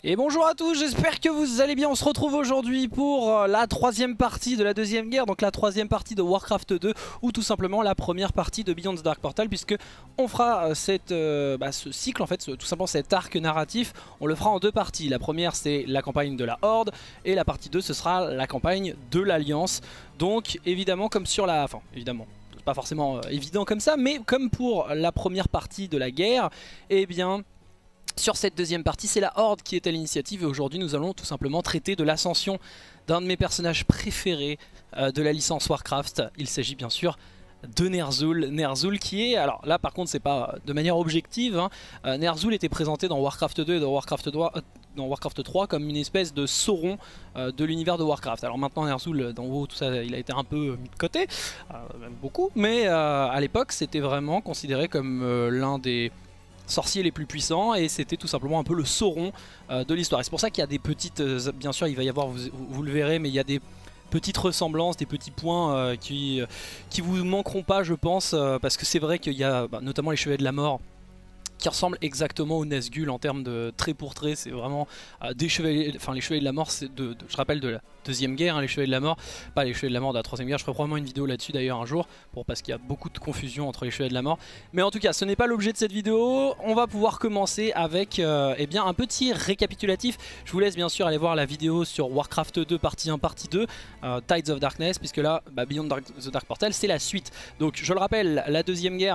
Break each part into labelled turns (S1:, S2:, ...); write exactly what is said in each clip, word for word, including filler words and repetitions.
S1: Et bonjour à tous, j'espère que vous allez bien. On se retrouve aujourd'hui pour la troisième partie de la deuxième guerre, donc la troisième partie de Warcraft deux, ou tout simplement la première partie de Beyond the Dark Portal, puisque on fera cette, euh, bah, ce cycle, en fait, ce, tout simplement cet arc narratif, on le fera en deux parties. La première c'est la campagne de la Horde, et la partie deux ce sera la campagne de l'Alliance. Donc évidemment comme sur la... Enfin évidemment... pas forcément euh, évident comme ça, mais comme pour la première partie de la guerre, eh bien... sur cette deuxième partie, c'est la Horde qui est à l'initiative et aujourd'hui nous allons tout simplement traiter de l'ascension d'un de mes personnages préférés euh, de la licence Warcraft. Il s'agit bien sûr de Ner'zhul. Ner'zhul qui est, alors là par contre c'est pas de manière objective, hein. euh, Ner'zhul était présenté dans Warcraft deux et dans Warcraft trois, euh, dans Warcraft trois comme une espèce de Sauron euh, de l'univers de Warcraft. Alors maintenant Ner'zhul d'en haut tout ça il a été un peu mis de côté, euh, même beaucoup, mais euh, à l'époque c'était vraiment considéré comme euh, l'un des sorciers les plus puissants et c'était tout simplement un peu le Sauron euh, de l'histoire. Et c'est pour ça qu'il y a des petites, euh, bien sûr il va y avoir, vous, vous le verrez, mais il y a des petites ressemblances, des petits points euh, qui, euh, qui vous manqueront pas je pense, euh, parce que c'est vrai qu'il y a bah, notamment les Chevaliers de la Mort qui ressemblent exactement aux Nazgûl en termes de trait pour trait. C'est vraiment euh, des chevaliers, enfin les Chevaliers de la Mort, c'est de, de, je rappelle de la deuxième guerre, hein, les Chevaliers de la Mort, pas les Chevaliers de la Mort de la troisième guerre. Je ferai probablement une vidéo là-dessus d'ailleurs un jour, pour, parce qu'il y a beaucoup de confusion entre les Chevaliers de la Mort. Mais en tout cas, ce n'est pas l'objet de cette vidéo. On va pouvoir commencer avec euh, eh bien, un petit récapitulatif. Je vous laisse bien sûr aller voir la vidéo sur Warcraft deux partie un, partie deux, euh, Tides of Darkness, puisque là, bah, Beyond Dark, the Dark Portal, c'est la suite. Donc je le rappelle, la deuxième guerre,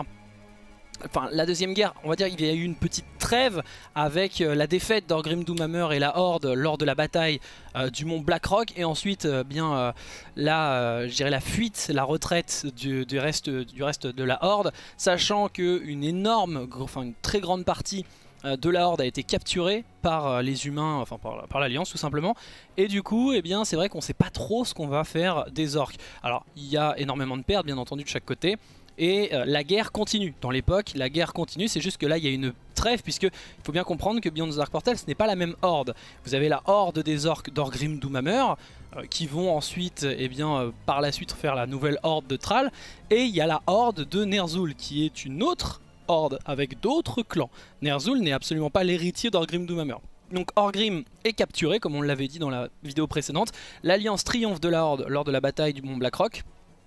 S1: Enfin, la deuxième guerre, on va dire qu'il y a eu une petite trêve avec euh, la défaite d'Orgrim Doomhammer et la Horde lors de la bataille euh, du mont Blackrock, et ensuite euh, bien euh, la, euh, je dirais la fuite, la retraite du, du, reste, du reste de la Horde, sachant qu'une énorme, enfin une très grande partie euh, de la Horde a été capturée par euh, les humains, enfin par, par l'Alliance tout simplement, et du coup eh bien c'est vrai qu'on sait pas trop ce qu'on va faire des orques. Alors il y a énormément de pertes bien entendu de chaque côté. Et euh, la guerre continue, dans l'époque la guerre continue, c'est juste que là il y a une trêve, puisque il faut bien comprendre que Beyond the Dark Portal ce n'est pas la même horde. Vous avez la horde des orques d'Orgrim Doomhammer euh, qui vont ensuite, eh bien, euh, par la suite faire la nouvelle horde de Thrall, et il y a la horde de Ner'zhul qui est une autre horde avec d'autres clans. Ner'zhul n'est absolument pas l'héritier d'Orgrim Doomhammer. Donc Orgrim est capturé comme on l'avait dit dans la vidéo précédente, l'alliance triomphe de la horde lors de la bataille du mont Blackrock.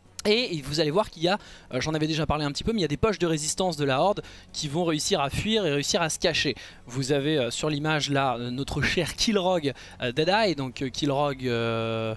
S1: Et vous allez voir qu'il y a, euh, j'en avais déjà parlé un petit peu, mais il y a des poches de résistance de la Horde qui vont réussir à fuir et réussir à se cacher. Vous avez euh, sur l'image là euh, notre cher Kilrogg euh, Deadeye, donc euh, Kilrogg euh,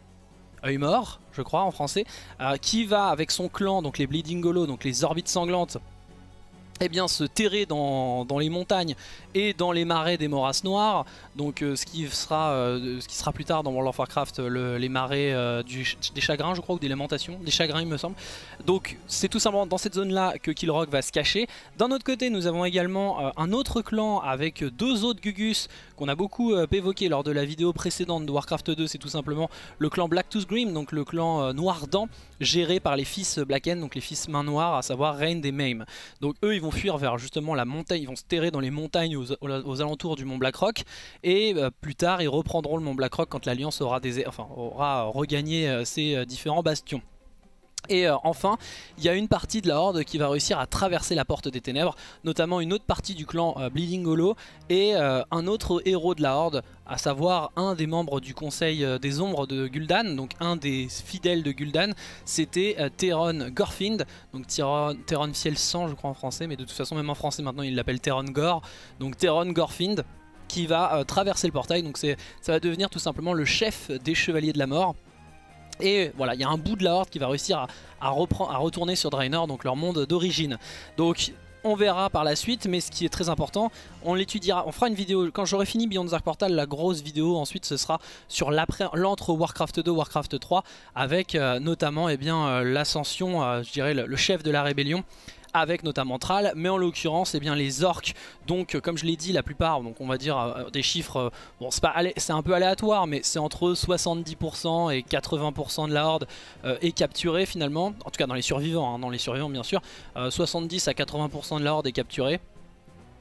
S1: œil mort je crois en français, euh, qui va avec son clan, donc les Bleeding Hollow, donc les orbites sanglantes, eh bien se terrer dans, dans les montagnes et dans les marais des Morass Noirs, donc euh, ce, qui sera, euh, ce qui sera plus tard dans World of Warcraft le, les marais euh, du, des chagrins je crois, ou des lamentations, des chagrins il me semble. Donc c'est tout simplement dans cette zone là que Kilrogg va se cacher. D'un autre côté nous avons également euh, un autre clan avec deux autres Gugus qu'on a beaucoup euh, évoqué lors de la vidéo précédente de Warcraft deux, c'est tout simplement le clan Blacktooth Grim, donc le clan euh, Noir Dent, géré par les fils Blacken, donc les fils main noire, à savoir Rain et Maim. Donc eux ils vont fuir vers justement la montagne, ils vont se terrer dans les montagnes aux, aux, aux alentours du mont Blackrock, et euh, plus tard ils reprendront le mont Blackrock quand l'Alliance aura, des, enfin, aura regagné euh, ses euh, différents bastions. Et euh, enfin, il y a une partie de la Horde qui va réussir à traverser la porte des ténèbres, notamment une autre partie du clan euh, Bleeding Hollow et euh, un autre héros de la Horde, à savoir un des membres du conseil euh, des ombres de Gul'dan, donc un des fidèles de Gul'dan, c'était euh, Theron Gorfind, donc Theron, Theron Fiel Sang je crois en français, mais de toute façon même en français maintenant il l'appelle Theron Gore, donc Theron Gorfind qui va euh, traverser le portail, donc ça va devenir tout simplement le chef des Chevaliers de la Mort. Et voilà, il y a un bout de la Horde qui va réussir à, à, à retourner sur Draenor, donc leur monde d'origine. Donc on verra par la suite, mais ce qui est très important, on l'étudiera, on fera une vidéo, quand j'aurai fini Beyond the Dark Portal, la grosse vidéo ensuite ce sera sur l'entre Warcraft deux, Warcraft trois, avec euh, notamment eh bien euh, l'ascension, euh, je dirais le, le chef de la rébellion, avec notamment Thrall, mais en l'occurrence eh bien les orques, donc euh, comme je l'ai dit la plupart, donc on va dire euh, des chiffres, euh, bon c'est pas c'est un peu aléatoire, mais c'est entre soixante-dix pour cent et quatre-vingts pour cent de la Horde euh, est capturée finalement, en tout cas dans les survivants, hein, dans les survivants bien sûr, euh, soixante-dix à quatre-vingts pour cent de la Horde est capturée.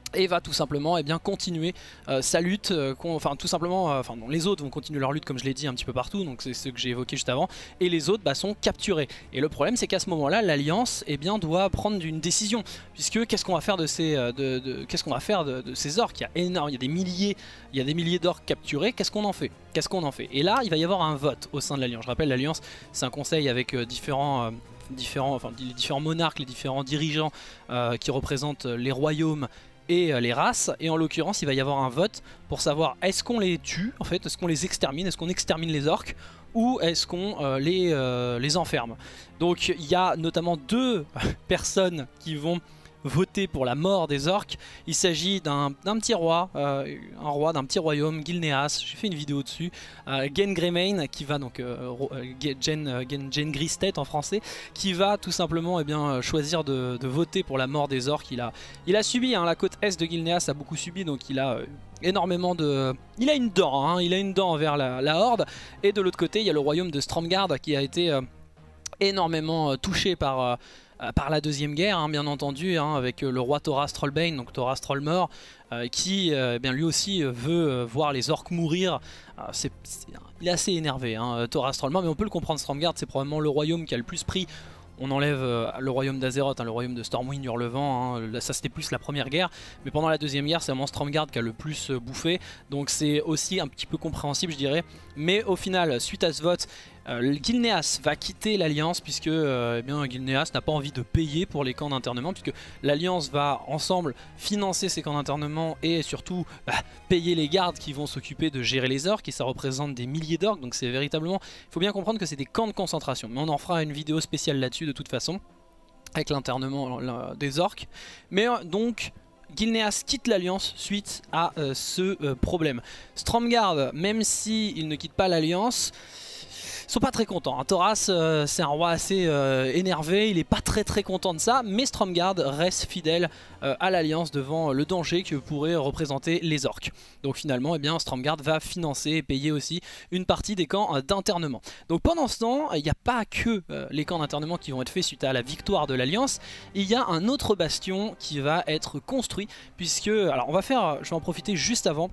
S1: et va tout simplement eh bien, continuer euh, sa lutte, euh, enfin tout simplement, euh, enfin non, les autres vont continuer leur lutte comme je l'ai dit un petit peu partout, donc c'est ce que j'ai évoqué juste avant, et les autres bah, sont capturés. Et le problème c'est qu'à ce moment là l'Alliance eh bien doit prendre une décision, puisque qu'est-ce qu'on va faire de ces, de, de, qu'est-ce qu'on va faire de, de ces orques? Il y a énorme, il y a des milliers, il y a des milliers d'orques capturés, qu'est-ce qu'on en fait? Qu'est-ce qu'on en fait? Et là il va y avoir un vote au sein de l'Alliance. Je rappelle, l'Alliance c'est un conseil avec euh, différents... Euh, différents, enfin, les différents monarques, les différents dirigeants euh, qui représentent les royaumes et euh, les races, et en l'occurrence il va y avoir un vote pour savoir est-ce qu'on les tue en fait, est-ce qu'on les extermine, est-ce qu'on extermine les orques ou est-ce qu'on euh, les, euh, les enferme. Donc il y a notamment deux personnes qui vont voter pour la mort des orques. Il s'agit d'un petit roi, euh, un roi d'un petit royaume, Gilneas, j'ai fait une vidéo dessus, euh, Gen Greymane, qui va donc, euh, Gen, euh, Gen, Gen Gristet en français, qui va tout simplement eh bien, choisir de, de voter pour la mort des orques. Il a, il a subi, hein, la côte est de Gilneas a beaucoup subi, donc il a euh, énormément de... Il a une dent, hein, il a une dent envers la, la horde, et de l'autre côté il y a le royaume de Stromgarde qui a été euh, énormément euh, touché par... Euh, par la deuxième guerre, hein, bien entendu, hein, avec le roi Thoras Trollbane, donc Thoras Trollmort, euh, qui euh, eh bien, lui aussi euh, veut euh, voir les orques mourir. Euh, c'est, c'est, il est assez énervé, hein, Thoras Trollmort, mais on peut le comprendre. Stromgarde, c'est probablement le royaume qui a le plus pris. On enlève euh, le royaume d'Azeroth, hein, le royaume de Stormwind, Hurlevent, hein, ça c'était plus la première guerre, mais pendant la deuxième guerre c'est vraiment Stromgarde qui a le plus euh, bouffé, donc c'est aussi un petit peu compréhensible je dirais, mais au final suite à ce vote, euh, Gilneas va quitter l'Alliance puisque euh, eh bien, Gilneas n'a pas envie de payer pour les camps d'internement, puisque l'Alliance va ensemble financer ces camps d'internement et surtout bah, payer les gardes qui vont s'occuper de gérer les orques, et ça représente des milliers d'orques, donc c'est véritablement, il faut bien comprendre que c'est des camps de concentration, mais on en fera une vidéo spéciale là-dessus de toute façon, avec l'internement des orques. Mais euh, donc Gilneas quitte l'Alliance suite à euh, ce euh, problème. Stromgarde, même s'il ne quitte pas l'Alliance, sont pas très contents. Hein. Thoras, euh, c'est un roi assez euh, énervé, il est pas très très content de ça, mais Stromgarde reste fidèle euh, à l'Alliance devant le danger que pourraient représenter les orques. Donc finalement, eh bien, Stromgarde va financer et payer aussi une partie des camps euh, d'internement. Donc pendant ce temps, il n'y a pas que euh, les camps d'internement qui vont être faits suite à la victoire de l'Alliance, il y a un autre bastion qui va être construit, puisque, alors on va faire, je vais en profiter juste avant,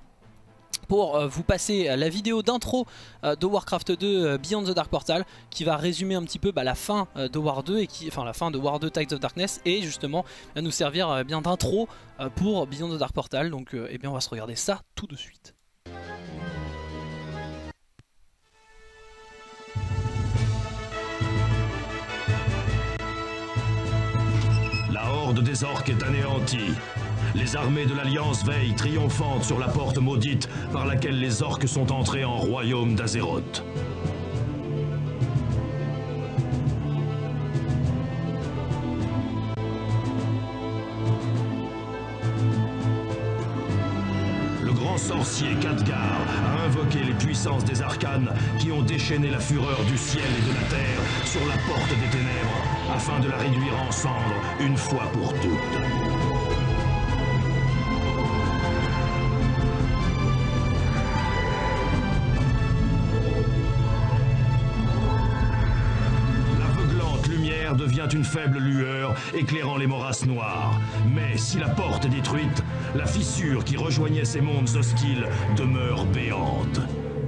S1: pour euh, vous passer la vidéo d'intro euh, de Warcraft deux euh, Beyond the Dark Portal, qui va résumer un petit peu bah, la fin euh, de War deux, et qui, enfin la fin de War deux Tides of Darkness, et justement va nous servir euh, bien d'intro euh, pour Beyond the Dark Portal. Donc euh, eh bien on va se regarder ça tout de suite.
S2: La horde des orques est anéantie. Les armées de l'Alliance veillent triomphantes sur la porte maudite par laquelle les orques sont entrés en royaume d'Azeroth. Le grand sorcier Khadgar a invoqué les puissances des arcanes qui ont déchaîné la fureur du ciel et de la terre sur la porte des ténèbres afin de la réduire en cendres une fois pour toutes. Devient une faible lueur éclairant les morasses noires. Mais si la porte est détruite, la fissure qui rejoignait ces mondes hostiles demeure béante.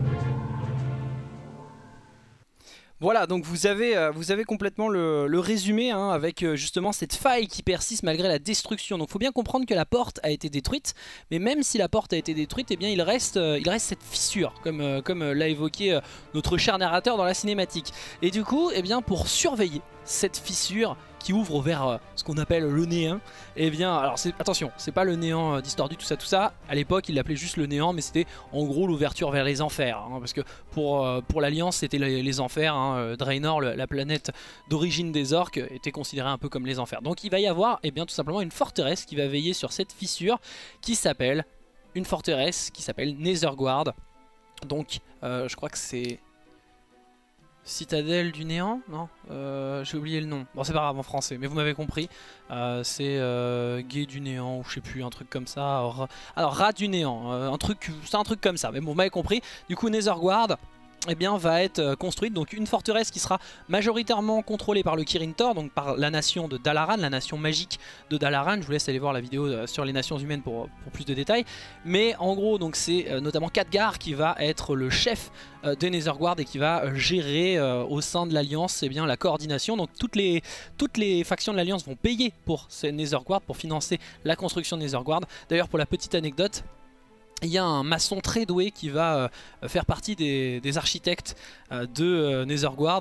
S1: Voilà, donc vous avez, euh, vous avez complètement le, le résumé hein, avec euh, justement cette faille qui persiste malgré la destruction. Donc il faut bien comprendre que la porte a été détruite, mais même si la porte a été détruite, eh bien, il, reste, euh, il reste cette fissure, comme, euh, comme euh, l'a évoqué euh, notre cher narrateur dans la cinématique. Et du coup, eh bien, pour surveiller cette fissure qui ouvre vers euh, ce qu'on appelle le néant, et eh bien, alors attention, c'est pas le néant euh, distordu, tout ça, tout ça. À l'époque, il l'appelait juste le néant, mais c'était en gros l'ouverture vers les enfers, hein, parce que pour, euh, pour l'Alliance, c'était les, les enfers. Hein, Draenor, le, la planète d'origine des orques, était considérée un peu comme les enfers. Donc, il va y avoir, eh bien, tout simplement une forteresse qui va veiller sur cette fissure, qui s'appelle une forteresse qui s'appelle Netherguard. Donc, euh, je crois que c'est Citadelle du Néant, non euh, j'ai oublié le nom. Bon, c'est pas grave en français, mais vous m'avez compris. Euh, c'est euh, Guet du Néant, ou je sais plus, un truc comme ça. Alors, alors Rat du Néant, euh, un truc, c'est un truc comme ça. Mais bon, vous m'avez compris. Du coup, Netherguard, eh bien, va être construite, donc une forteresse qui sera majoritairement contrôlée par le Kirin Tor, donc par la nation de Dalaran, la nation magique de Dalaran. Je vous laisse aller voir la vidéo sur les nations humaines pour, pour plus de détails. Mais en gros, donc c'est euh, notamment Khadgar qui va être le chef euh, des Netherguard et qui va euh, gérer euh, au sein de l'Alliance eh bien la coordination. Donc toutes les, toutes les factions de l'Alliance vont payer pour ces Netherguard, pour financer la construction de Netherguard. D'ailleurs, pour la petite anecdote, il y a un maçon très doué qui va euh, faire partie des, des architectes euh, de euh, Netherguard.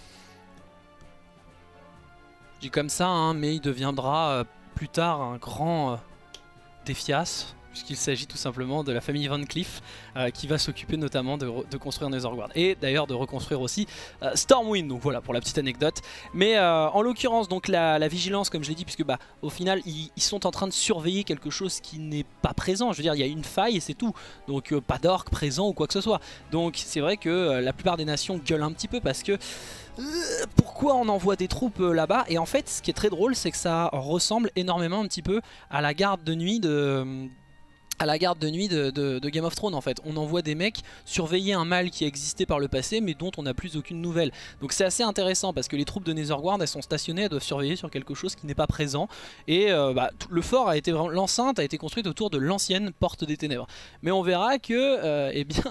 S1: Je dis comme ça, hein, mais il deviendra euh, plus tard un grand euh, défias, puisqu'il s'agit tout simplement de la famille Van Cleef euh, qui va s'occuper notamment de, de construire Netherguard et d'ailleurs de reconstruire aussi euh, Stormwind. Donc voilà pour la petite anecdote. Mais euh, en l'occurrence donc la, la vigilance, comme je l'ai dit, puisque bah au final ils, ils sont en train de surveiller quelque chose qui n'est pas présent. Je veux dire, il y a une faille et c'est tout. Donc euh, pas d'orque présent ou quoi que ce soit. Donc c'est vrai que euh, la plupart des nations gueulent un petit peu parce que euh, pourquoi on envoie des troupes euh, là-bas? Et en fait ce qui est très drôle, c'est que ça ressemble énormément un petit peu à la garde de nuit de... à la garde de nuit de, de, de Game of Thrones en fait. On envoie des mecs surveiller un mal qui existait par le passé mais dont on n'a plus aucune nouvelle. Donc c'est assez intéressant parce que les troupes de Netherguard, elles sont stationnées, elles doivent surveiller sur quelque chose qui n'est pas présent. Et euh, bah, le fort a été vraiment, l'enceinte a été construite autour de l'ancienne porte des ténèbres. Mais on verra que euh, eh bien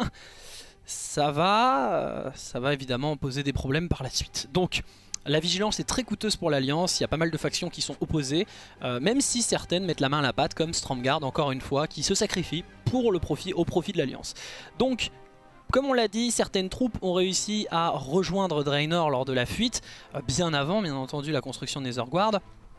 S1: ça va, euh, ça va évidemment poser des problèmes par la suite. Donc la vigilance est très coûteuse pour l'Alliance, il y a pas mal de factions qui sont opposées, euh, même si certaines mettent la main à la pâte, comme Stromgarde encore une fois, qui se sacrifie pour le profit, au profit de l'Alliance. Donc, comme on l'a dit, certaines troupes ont réussi à rejoindre Draenor lors de la fuite, euh, bien avant, bien entendu, la construction de Netherguard.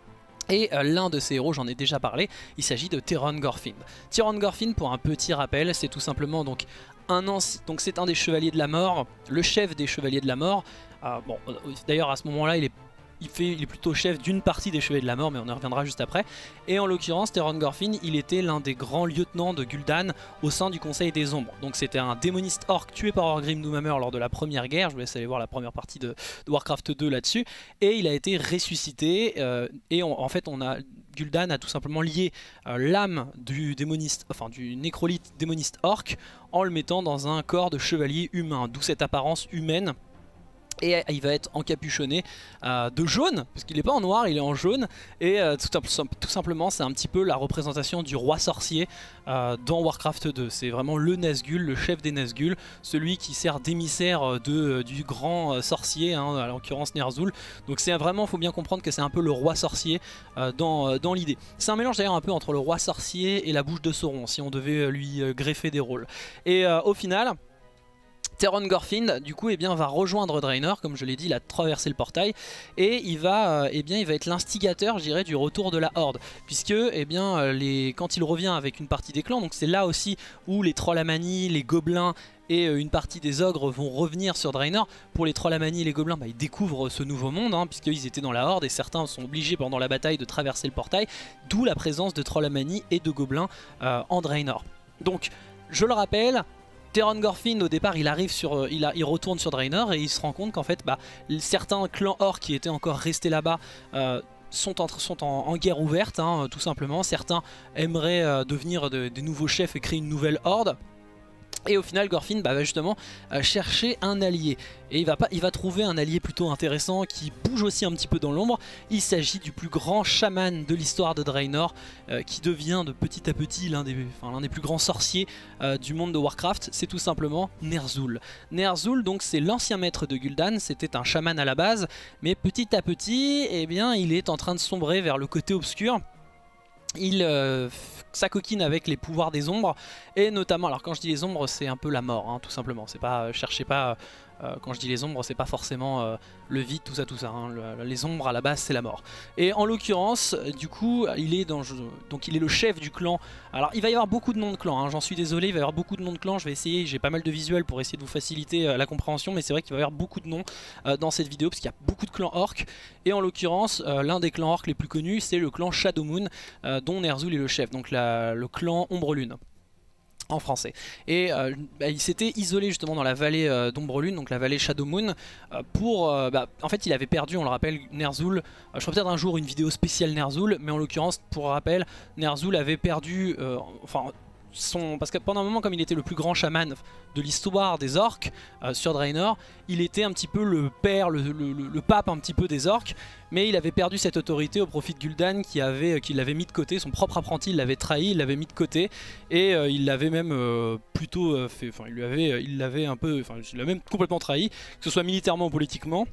S1: Et euh, l'un de ces héros, j'en ai déjà parlé, il s'agit de Theron Gorfinn. Theron Gorfinn, pour un petit rappel, c'est tout simplement donc un donc c'est un des chevaliers de la mort, le chef des chevaliers de la mort. Euh, bon, d'ailleurs à ce moment-là, il est Il, fait, il est plutôt chef d'une partie des Chevaliers de la Mort, mais on y reviendra juste après. Et en l'occurrence, Theron Gorfinn, il était l'un des grands lieutenants de Gul'dan au sein du Conseil des Ombres. Donc c'était un démoniste orc tué par Orgrim Doomhammer lors de la première guerre. Je vous laisse aller voir la première partie de, de Warcraft deux là-dessus. Et il a été ressuscité. Euh, et on, en fait, on a Gul'dan a tout simplement lié euh, l'âme du démoniste, enfin du nécrolithe démoniste orc, en le mettant dans un corps de chevalier humain, d'où cette apparence humaine. Et il va être encapuchonné euh, de jaune, parce qu'il n'est pas en noir, il est en jaune. Et euh, tout, tout simplement, c'est un petit peu la représentation du roi sorcier euh, dans Warcraft deux. C'est vraiment le Nazgûl, le chef des Nazgûl, celui qui sert d'émissaire de, du grand sorcier, hein, en l'occurrence Ner'zhul. Donc c'est vraiment, il faut bien comprendre que c'est un peu le roi sorcier euh, dans, dans l'idée. C'est un mélange d'ailleurs un peu entre le roi sorcier et la bouche de Sauron, si on devait lui greffer des rôles. Et euh, au final... Theron Gorfinn du coup eh bien, va rejoindre Draenor, comme je l'ai dit, il a traversé le portail et il va, euh, eh bien, il va être l'instigateur, je dirais, du retour de la Horde, puisque eh bien, les... quand il revient avec une partie des clans, donc c'est là aussi où les Trollamani, les gobelins et une partie des ogres vont revenir sur Draenor. Pour les Trollamani et les gobelins, bah, ils découvrent ce nouveau monde, hein, puisqu'ils étaient dans la Horde et certains sont obligés pendant la bataille de traverser le portail, d'où la présence de Trollamani et de gobelins euh, en Draenor. Donc je le rappelle, Theron Gorfinn au départ il arrive sur, il, a, il retourne sur Draenor et il se rend compte qu'en fait bah, certains clans orcs qui étaient encore restés là-bas euh, sont, en, sont en, en guerre ouverte, hein, tout simplement. Certains aimeraient euh, devenir de, des nouveaux chefs et créer une nouvelle horde. Et au final Gorfinn bah, va justement euh, chercher un allié. Et il va, pas, il va trouver un allié plutôt intéressant qui bouge aussi un petit peu dans l'ombre. Il s'agit du plus grand chaman de l'histoire de Draenor, euh, qui devient de petit à petit l'un des, enfin, l'un des plus grands sorciers euh, du monde de Warcraft. C'est tout simplement Ner'zhul. Ner'zhul, donc c'est l'ancien maître de Gul'dan, c'était un chaman à la base. Mais petit à petit, eh bien, il est en train de sombrer vers le côté obscur. Il euh, s'acoquine avec les pouvoirs des ombres et notamment, alors quand je dis les ombres c'est un peu la mort, hein, tout simplement, c'est pas, euh, cherchez pas, euh, quand je dis les ombres c'est pas forcément euh, le vide, tout ça tout ça, hein, le, les ombres à la base c'est la mort. Et en l'occurrence du coup il est dans, donc il est le chef du clan. Alors il va y avoir beaucoup de noms de clans, hein, j'en suis désolé, il va y avoir beaucoup de noms de clans, je vais essayer, j'ai pas mal de visuels pour essayer de vous faciliter euh, la compréhension, mais c'est vrai qu'il va y avoir beaucoup de noms euh, dans cette vidéo parce qu'il y a beaucoup de clans orcs. Et en l'occurrence euh, l'un des clans orcs les plus connus c'est le clan Shadowmoon, euh, dont Ner'zhul est le chef, donc la, le clan Ombre-Lune en français. Et euh, bah, il s'était isolé justement dans la vallée euh, d'Ombre-Lune, donc la vallée Shadowmoon, euh, pour... Euh, bah, en fait il avait perdu, on le rappelle, Ner'zhul, euh, je ferai peut-être un jour une vidéo spéciale Ner'zhul, mais en l'occurrence, pour rappel, Ner'zhul avait perdu, euh, enfin son... Parce que pendant un moment, comme il était le plus grand chaman de l'histoire des orques euh, sur Draenor, il était un petit peu le père, le, le, le, le pape un petit peu des orques, mais il avait perdu cette autorité au profit de Gul'dan qui avait, qui l'avait mis de côté, son propre apprenti il l'avait trahi, il l'avait mis de côté, et euh, il l'avait même euh, plutôt euh, fait, enfin il lui avait, il l'avait un peu, enfin il l'a même complètement trahi, que ce soit militairement ou politiquement.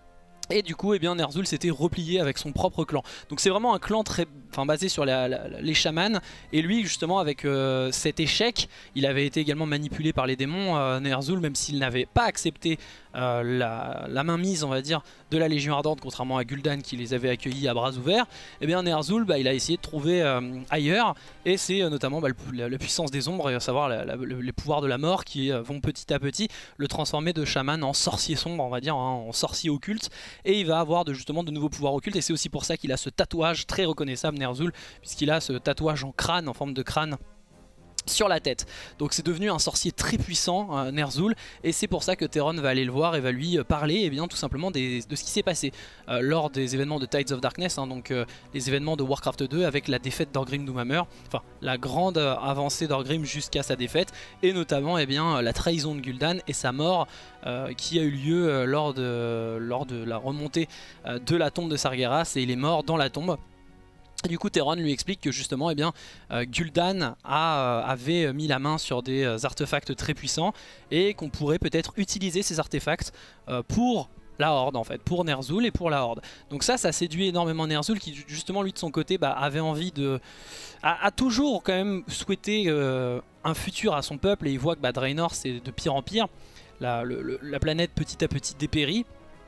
S1: Et du coup, eh bien, Ner'zhul s'était replié avec son propre clan. Donc c'est vraiment un clan très, enfin, basé sur la, la, les chamans. Et lui, justement, avec euh, cet échec, il avait été également manipulé par les démons, euh, Ner'zhul, même s'il n'avait pas accepté euh, la, la mainmise, on va dire, de la Légion Ardente, contrairement à Gul'dan qui les avait accueillis à bras ouverts. Et bien Ner'zhul, bah, il a essayé de trouver euh, ailleurs. Et c'est euh, notamment bah, le, la, la puissance des ombres, à savoir la, la, les pouvoirs de la mort qui euh, vont petit à petit le transformer de chaman en sorcier sombre, on va dire, hein, en sorcier occulte. Et il va avoir de, justement de nouveaux pouvoirs occultes, et c'est aussi pour ça qu'il a ce tatouage très reconnaissable, Ner'zhul, puisqu'il a ce tatouage en crâne, en forme de crâne sur la tête. Donc c'est devenu un sorcier très puissant, euh, Ner'zhul, et c'est pour ça que Theron va aller le voir et va lui parler et eh bien tout simplement des, de ce qui s'est passé euh, lors des événements de Tides of Darkness, hein, donc euh, les événements de Warcraft deux avec la défaite d'Orgrim Doomhammer, enfin la grande euh, avancée d'Orgrim jusqu'à sa défaite, et notamment eh bien, la trahison de Gul'dan et sa mort euh, qui a eu lieu euh, lors, de, lors de la remontée euh, de la tombe de Sargeras, et il est mort dans la tombe. Et du coup Theron lui explique que justement eh bien, euh, Gul'dan a, euh, avait mis la main sur des euh, artefacts très puissants et qu'on pourrait peut-être utiliser ces artefacts euh, pour la Horde en fait, pour Ner'zhul et pour la Horde. Donc ça, ça séduit énormément Ner'zhul qui justement lui de son côté bah, avait envie de... a, a toujours quand même souhaité euh, un futur à son peuple, et il voit que bah, Draenor c'est de pire en pire, la, le, le, la planète petit à petit dépérit.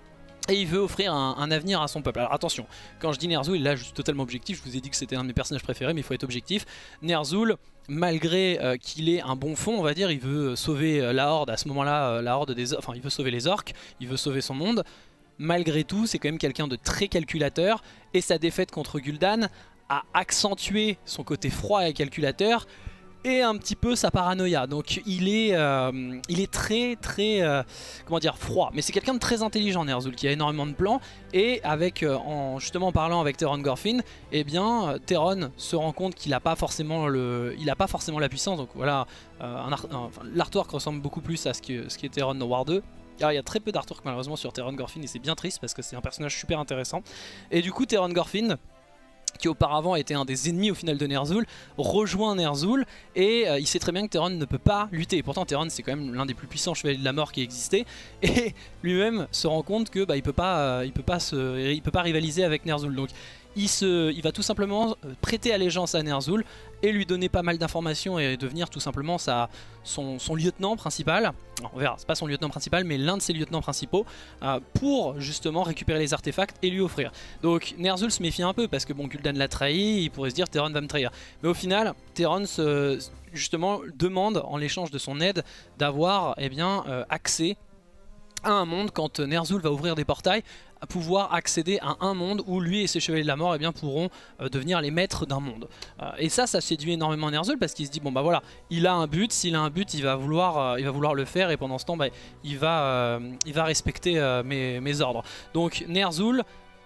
S1: Et il veut offrir un, un avenir à son peuple. Alors attention, quand je dis Ner'zhul, là je suis totalement objectif, je vous ai dit que c'était un de mes personnages préférés, mais il faut être objectif. Ner'zhul, malgré euh, qu'il ait un bon fond, on va dire, il veut sauver euh, la Horde, à ce moment-là, euh, la Horde des... Enfin, il veut sauver les orques, il veut sauver son monde. Malgré tout, c'est quand même quelqu'un de très calculateur, et sa défaite contre Gul'dan a accentué son côté froid et calculateur, et un petit peu sa paranoïa. Donc il est, euh, il est très très euh, comment dire, froid, mais c'est quelqu'un de très intelligent, Ner'zhul, qui a énormément de plans, et avec euh, en justement en parlant avec Theron Gorfin, eh bien Theron se rend compte qu'il n'a pas forcément le il a pas forcément la puissance. Donc voilà, euh, un art, un, enfin, l'artwork ressemble beaucoup plus à ce qui ce qui est Theron dans War deux. Alors, il y a très peu d'artwork malheureusement sur Theron Gorfin, et c'est bien triste parce que c'est un personnage super intéressant. Et du coup Theron Gorfin, qui auparavant était un des ennemis au final de Ner'zhul, rejoint Ner'zhul, et euh, il sait très bien que Theron ne peut pas lutter. Et pourtant Theron c'est quand même l'un des plus puissants chevaliers de la mort qui existait, et lui-même se rend compte que bah, il peut pas, euh, il peut pas se, il peut pas rivaliser avec Ner'zhul. Donc il, se, il va tout simplement prêter allégeance à Ner'zhul et lui donner pas mal d'informations et devenir tout simplement sa, son, son lieutenant principal. Non, on verra, c'est pas son lieutenant principal, mais l'un de ses lieutenants principaux, euh, pour justement récupérer les artefacts et lui offrir. Donc Ner'zhul se méfie un peu parce que bon, Gul'dan l'a trahi, il pourrait se dire Theron va me trahir. Mais au final, Theron se, justement demande en l'échange de son aide d'avoir eh bien euh, accès à un monde quand Ner'zhul va ouvrir des portails, à pouvoir accéder à un monde où lui et ses chevaliers de la mort eh bien, pourront euh, devenir les maîtres d'un monde. Euh, et ça, ça séduit énormément Ner'zhul parce qu'il se dit bon bah voilà, il a un but, s'il a un but, il va vouloir, euh, il va vouloir le faire, et pendant ce temps, bah, il va, euh, il va respecter euh, mes, mes ordres. Donc Ner'zhul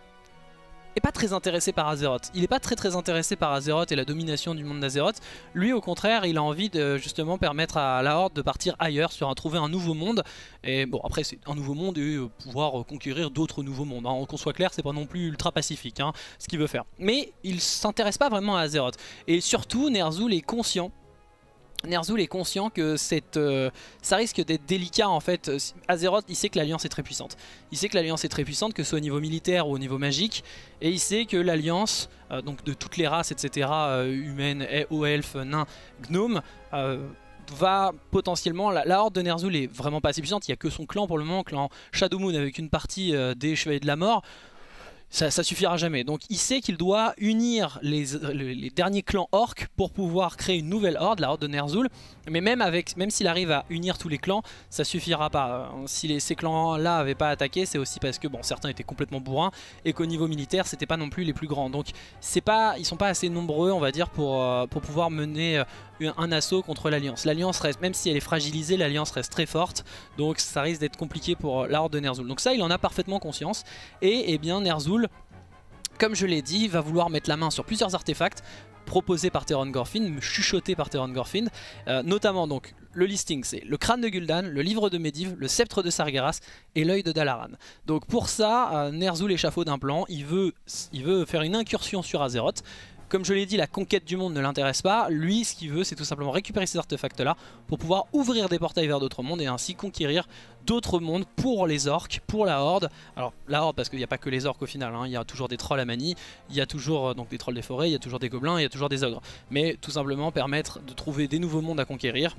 S1: est pas très intéressé par Azeroth. Il est pas très très intéressé par Azeroth et la domination du monde d'Azeroth. Lui au contraire, il a envie de justement permettre à la Horde de partir ailleurs, sur un, trouver un nouveau monde. Et bon, après c'est un nouveau monde et euh, pouvoir euh, conquérir d'autres nouveaux mondes, hein. Qu'on soit clair, c'est pas non plus ultra pacifique hein, ce qu'il veut faire. Mais il s'intéresse pas vraiment à Azeroth. Et surtout Ner'zhul est conscient Ner'zhul est conscient que cette, euh, ça risque d'être délicat en fait. Azeroth, il sait que l'Alliance est très puissante. Il sait que l'Alliance est très puissante, que ce soit au niveau militaire ou au niveau magique. Et il sait que l'Alliance, euh, donc de toutes les races, et cetera, euh, humaines, hauts elfes, nains, gnomes, euh, va potentiellement... La, la Horde de Ner'zhul est vraiment pas assez puissante. Il n'y a que son clan pour le moment, clan Shadowmoon, avec une partie euh, des Chevaliers de la Mort. Ça, ça suffira jamais. Donc il sait qu'il doit unir les, les, les derniers clans orques pour pouvoir créer une nouvelle horde, la horde de Ner'zhul. Mais même, avec, même s'il arrive à unir tous les clans, ça suffira pas. Si les, ces clans-là n'avaient pas attaqué, c'est aussi parce que bon, certains étaient complètement bourrins et qu'au niveau militaire, c'était pas non plus les plus grands. Donc c'est pas, ils sont pas assez nombreux, on va dire, pour, euh, pour pouvoir mener euh, un assaut contre l'Alliance. L'Alliance reste, même si elle est fragilisée, l'Alliance reste très forte. Donc ça risque d'être compliqué pour la horde de Ner'zhul. Donc ça, il en a parfaitement conscience. Et eh bien Ner'zhul, comme je l'ai dit, va vouloir mettre la main sur plusieurs artefacts proposé par Theron Gorfin, chuchoté par Theron Gorfin, euh, notamment donc le listing c'est le crâne de Gul'dan, le livre de Medivh, le sceptre de Sargeras et l'œil de Dalaran. Donc pour ça, euh, Ner'zhul échafaude un plan, il veut, il veut faire une incursion sur Azeroth. Comme je l'ai dit, la conquête du monde ne l'intéresse pas. Lui, ce qu'il veut, c'est tout simplement récupérer ces artefacts-là pour pouvoir ouvrir des portails vers d'autres mondes et ainsi conquérir d'autres mondes pour les orques, pour la horde. Alors la horde, parce qu'il n'y a pas que les orques au final, hein. Il y a toujours des trolls à manie, il y a toujours euh, donc des trolls des forêts, il y a toujours des gobelins, il y a toujours des ogres. Mais tout simplement permettre de trouver des nouveaux mondes à conquérir,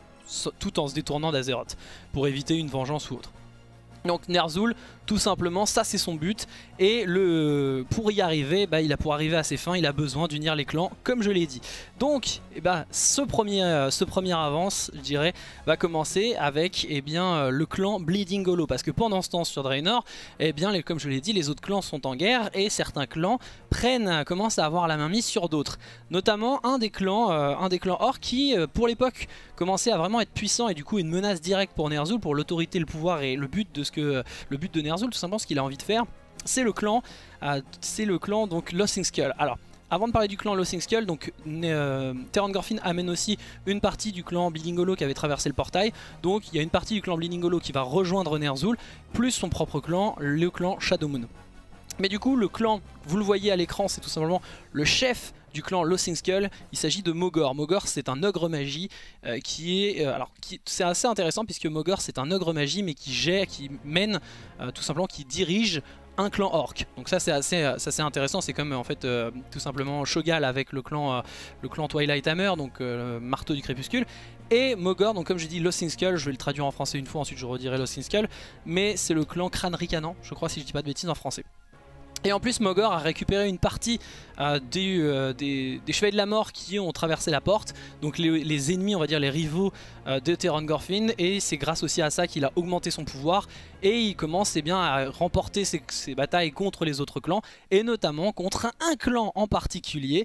S1: tout en se détournant d'Azeroth, pour éviter une vengeance ou autre. Donc Ner'zhul, tout simplement, ça c'est son but, et le, pour y arriver, bah, il a pour arriver à ses fins, il a besoin d'unir les clans, comme je l'ai dit. Donc, eh bah, ce premier, euh, ce premier avance, je dirais, va commencer avec eh bien, euh, le clan Bleeding Hollow, parce que pendant ce temps sur Draenor, eh bien, les, comme je l'ai dit, les autres clans sont en guerre, et certains clans prennent, commencent à avoir la main mise sur d'autres. Notamment un des clans, euh, un des clans orcs qui, euh, pour l'époque, commençait à vraiment être puissant, et du coup une menace directe pour Ner'zhul, pour l'autorité, le pouvoir et le but de ce que le but de Ner'zhul, tout simplement ce qu'il a envie de faire, c'est le clan, euh, c'est le clan donc Lothing Skull. Alors, avant de parler du clan Lothing Skull, donc euh, Theron Gorfin amène aussi une partie du clan Bleeding Hollow qui avait traversé le portail. Donc il y a une partie du clan Bleeding Hollow qui va rejoindre Ner'zhul, plus son propre clan, le clan Shadowmoon. Mais du coup, le clan, vous le voyez à l'écran, c'est tout simplement le chef du clan Lothing Skull. Il s'agit de Mogor. Mogor, c'est un ogre magie euh, qui est... Euh, alors, c'est assez intéressant puisque Mogor, c'est un ogre magie, mais qui gère, qui mène, euh, tout simplement, qui dirige un clan orc. Donc ça c'est assez, assez intéressant, c'est comme en fait euh, tout simplement Shogal avec le clan, euh, le clan Twilight Hammer, donc euh, marteau du crépuscule. Et Mogor, donc comme j'ai dit Lothing Skull, je vais le traduire en français une fois, ensuite je redirai Lothing Skull, mais c'est le clan Crâne Ricanan, je crois si je dis pas de bêtises en français. Et en plus Mogor a récupéré une partie euh, des, euh, des, des chevaliers de la mort qui ont traversé la porte, donc les, les ennemis, on va dire les rivaux euh, de Theron Gorfin, et c'est grâce aussi à ça qu'il a augmenté son pouvoir et il commence eh bien, à remporter ses, ses batailles contre les autres clans, et notamment contre un, un clan en particulier.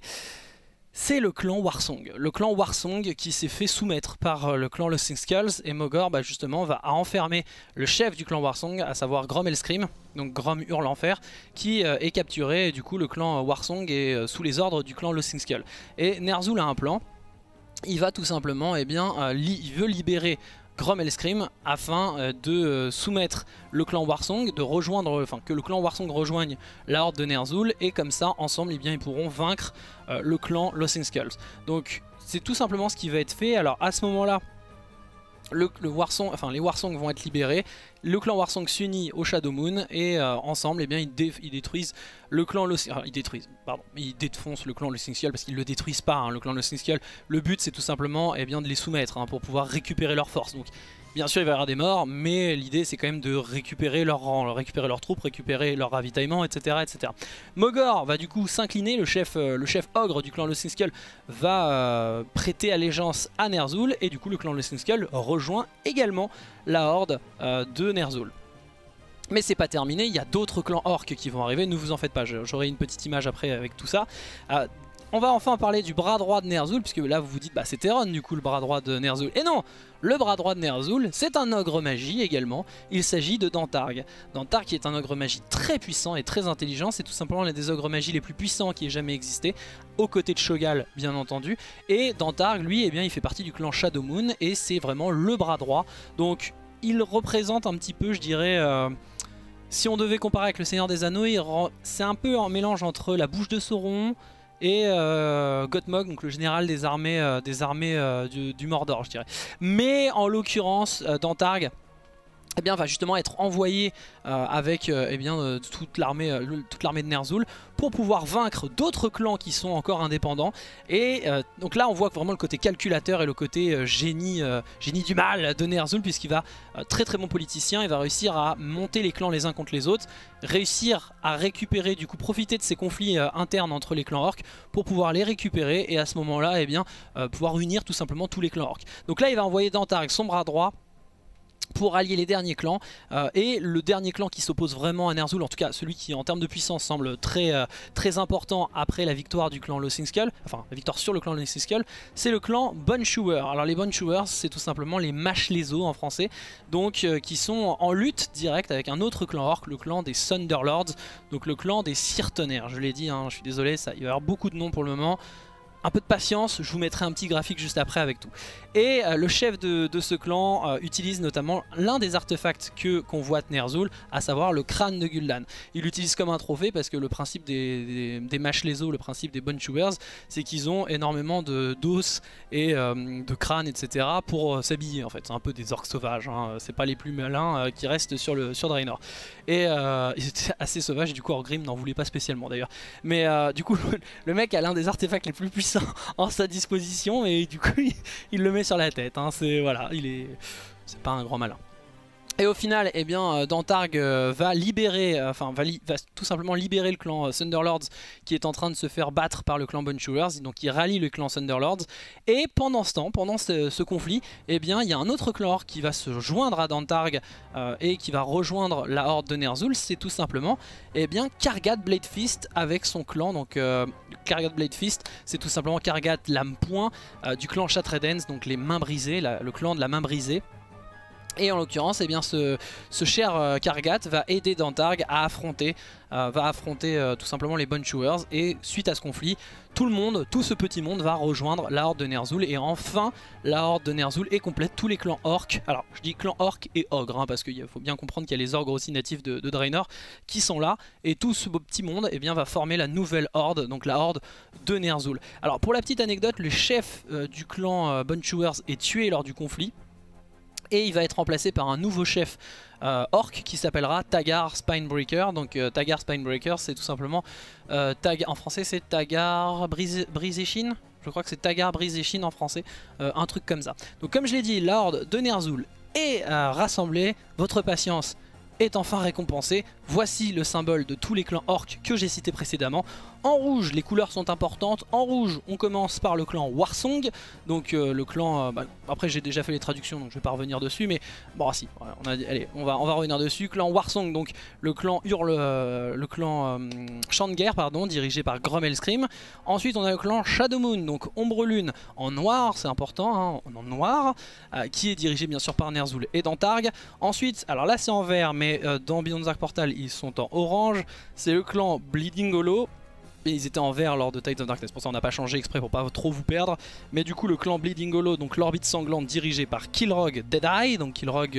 S1: C'est le clan Warsong, le clan Warsong qui s'est fait soumettre par le clan Lothing Skulls, et Mogor bah, justement va enfermer le chef du clan Warsong, à savoir Grom Hellscream, donc Grom hurle l'enfer, qui euh, est capturé, et du coup le clan Warsong est euh, sous les ordres du clan Lothing Skull. Et Ner'zhul a un plan, il va tout simplement, eh bien, euh, il veut libérer Grom Hellscream afin euh, de euh, soumettre le clan Warsong, de rejoindre, enfin que le clan Warsong rejoigne la horde de Ner'zhul, et comme ça ensemble eh bien, ils pourront vaincre euh, le clan Lothing Skulls. Donc c'est tout simplement ce qui va être fait. Alors à ce moment là le, le Warsong, enfin, les Warsong vont être libérés, le clan Warsong s'unit au Shadowmoon et euh, ensemble eh bien, ils, dé ils détruisent le clan Lothing, enfin, ils détruisent, pardon, ils défoncent le clan Lothing Skull, parce qu'ils le détruisent pas, hein, le clan Lothing Skull. Le but c'est tout simplement eh bien, de les soumettre hein, pour pouvoir récupérer leurs forces. Donc bien sûr il va y avoir des morts, mais l'idée c'est quand même de récupérer leur rang, récupérer leurs troupes, récupérer leur ravitaillement, et cetera et cetera. Mogor va du coup s'incliner, le chef, euh, le chef ogre du clan Lothing Skull va euh, prêter allégeance à Ner'zhul, et du coup le clan Lothing Skull rejoint également la horde euh, de Ner'zhul. Mais c'est pas terminé, il y a d'autres clans orcs qui vont arriver, ne vous en faites pas, j'aurai une petite image après avec tout ça. Euh, On va enfin parler du bras droit de Ner'zhul, puisque là vous vous dites bah c'est Theron du coup le bras droit de Ner'zhul. Et non, le bras droit de Ner'zhul c'est un ogre magie également, il s'agit de Dantarg. Dantarg qui est un ogre magie très puissant et très intelligent, c'est tout simplement l'un des ogres magie les plus puissants qui ait jamais existé, aux côtés de Shogal bien entendu. Et Dantarg lui eh bien, il fait partie du clan Shadowmoon et c'est vraiment le bras droit, donc il représente un petit peu je dirais... Euh, si on devait comparer avec le Seigneur des Anneaux, c'est un peu un mélange entre la bouche de Sauron et euh, Gottmog, donc le général des armées, euh, des armées euh, du, du Mordor je dirais. Mais en l'occurrence euh, Dantarg eh bien, va justement être envoyé euh, avec euh, eh bien, euh, toute l'armée euh, toute l'armée de Ner'zhul pour pouvoir vaincre d'autres clans qui sont encore indépendants. Et euh, donc là on voit vraiment le côté calculateur et le côté euh, génie, euh, génie du mal de Ner'zhul, puisqu'il va euh, très très bon politicien, il va réussir à monter les clans les uns contre les autres, réussir à récupérer, du coup profiter de ces conflits euh, internes entre les clans orcs pour pouvoir les récupérer, et à ce moment là eh bien, euh, pouvoir unir tout simplement tous les clans orcs. Donc là il va envoyer Dantarg, son bras droit, pour allier les derniers clans, euh, et le dernier clan qui s'oppose vraiment à Ner'zhul, en tout cas celui qui en termes de puissance semble très, euh, très important après la victoire du clan Lothing Skull, enfin la victoire sur le clan Lothing Skull, c'est le clan Bonshower. Alors les Bonshowers c'est tout simplement les Mâche-les-Os en français, donc euh, qui sont en lutte directe avec un autre clan orc, le clan des Thunderlords, donc le clan des Cire Tonnerre. Je l'ai dit, hein, je suis désolé, ça, il va y avoir beaucoup de noms pour le moment. un peu de patience, je vous mettrai un petit graphique juste après avec tout. Et euh, le chef de, de ce clan euh, utilise notamment l'un des artefacts que convoite Ner'zhul, à savoir le crâne de Gul'dan. Il l'utilise comme un trophée parce que le principe des, des, des Mashlezo, le principe des Bone Chewers, c'est qu'ils ont énormément d'os et euh, de crânes, et cetera pour euh, s'habiller en fait. C'est un peu des orques sauvages, hein. C'est pas les plus malins euh, qui restent sur, le, sur Draenor. Et euh, ils étaient assez sauvages et du coup Orgrim n'en voulait pas spécialement d'ailleurs. Mais euh, du coup le, le mec a l'un des artefacts les plus puissants en sa disposition et du coup il, il le met sur la tête, hein. C'est voilà, il est c'est pas un grand malin. Et au final, eh bien, Dantarg euh, va libérer, euh, enfin va, li va tout simplement libérer le clan euh, Thunderlords qui est en train de se faire battre par le clan Bone Chewers. Donc il rallie le clan Thunderlords. Et pendant ce temps, pendant ce, ce conflit, eh bien, il y a un autre clan qui va se joindre à Dantarg euh, et qui va rejoindre la horde de Ner'zhul. C'est tout simplement, eh bien, Kargat Bladefist avec son clan. Donc euh, Kargat Bladefist, c'est tout simplement Kargat Lame-Poing euh, du clan Shatredens, donc les mains brisées, la, le clan de la main brisée. Et en l'occurrence, eh bien, ce, ce cher euh, Kargat va aider Dantarg à affronter, euh, va affronter euh, tout simplement les Bone Chewers. Et suite à ce conflit, tout le monde, tout ce petit monde va rejoindre la horde de Ner'zhul. Et enfin, la horde de Ner'zhul est complète. Tous les clans orques, alors je dis clan orc et ogre, hein, parce qu'il faut bien comprendre qu'il y a les ogres aussi natifs de, de Draenor qui sont là. Et tout ce beau petit monde, eh bien, va former la nouvelle horde, donc la horde de Ner'zhul. Alors pour la petite anecdote, le chef euh, du clan euh, Bone Chewers est tué lors du conflit. Et il va être remplacé par un nouveau chef euh, orc qui s'appellera Tagar Spinebreaker. Donc euh, Tagar Spinebreaker, c'est tout simplement euh, Tag en français c'est Tagar Brisechin. Je crois que c'est Tagar Brisechin en français, euh, un truc comme ça. Donc comme je l'ai dit, la horde de Ner'zhul est euh, rassemblée. Votre patience est enfin récompensée. Voici le symbole de tous les clans orques que j'ai cités précédemment. En rouge, les couleurs sont importantes. En rouge, on commence par le clan Warsong. Donc euh, le clan... Euh, bah, après, j'ai déjà fait les traductions, donc je vais pas revenir dessus. Mais bon, ah, si, voilà, on a, allez, on va, on va revenir dessus. Clan Warsong, donc le clan Hurle... Euh, le clan euh, Champ de Guerre, pardon, dirigé par Gromelscream. Ensuite, on a le clan Shadowmoon, donc Ombre Lune en noir, c'est important, hein, en noir, euh, qui est dirigé bien sûr par Ner'zhul et Dantarg. Ensuite, alors là c'est en vert, mais euh, dans Beyond the Dark Portal, ils sont en orange. C'est le clan Bleeding Hollow. Et ils étaient en vert lors de Tides of Darkness, pour ça on n'a pas changé exprès pour pas trop vous perdre. Mais du coup le clan Bleeding Hollow, donc l'orbite sanglante dirigée par Kilrogg Deadeye, donc Kilrogg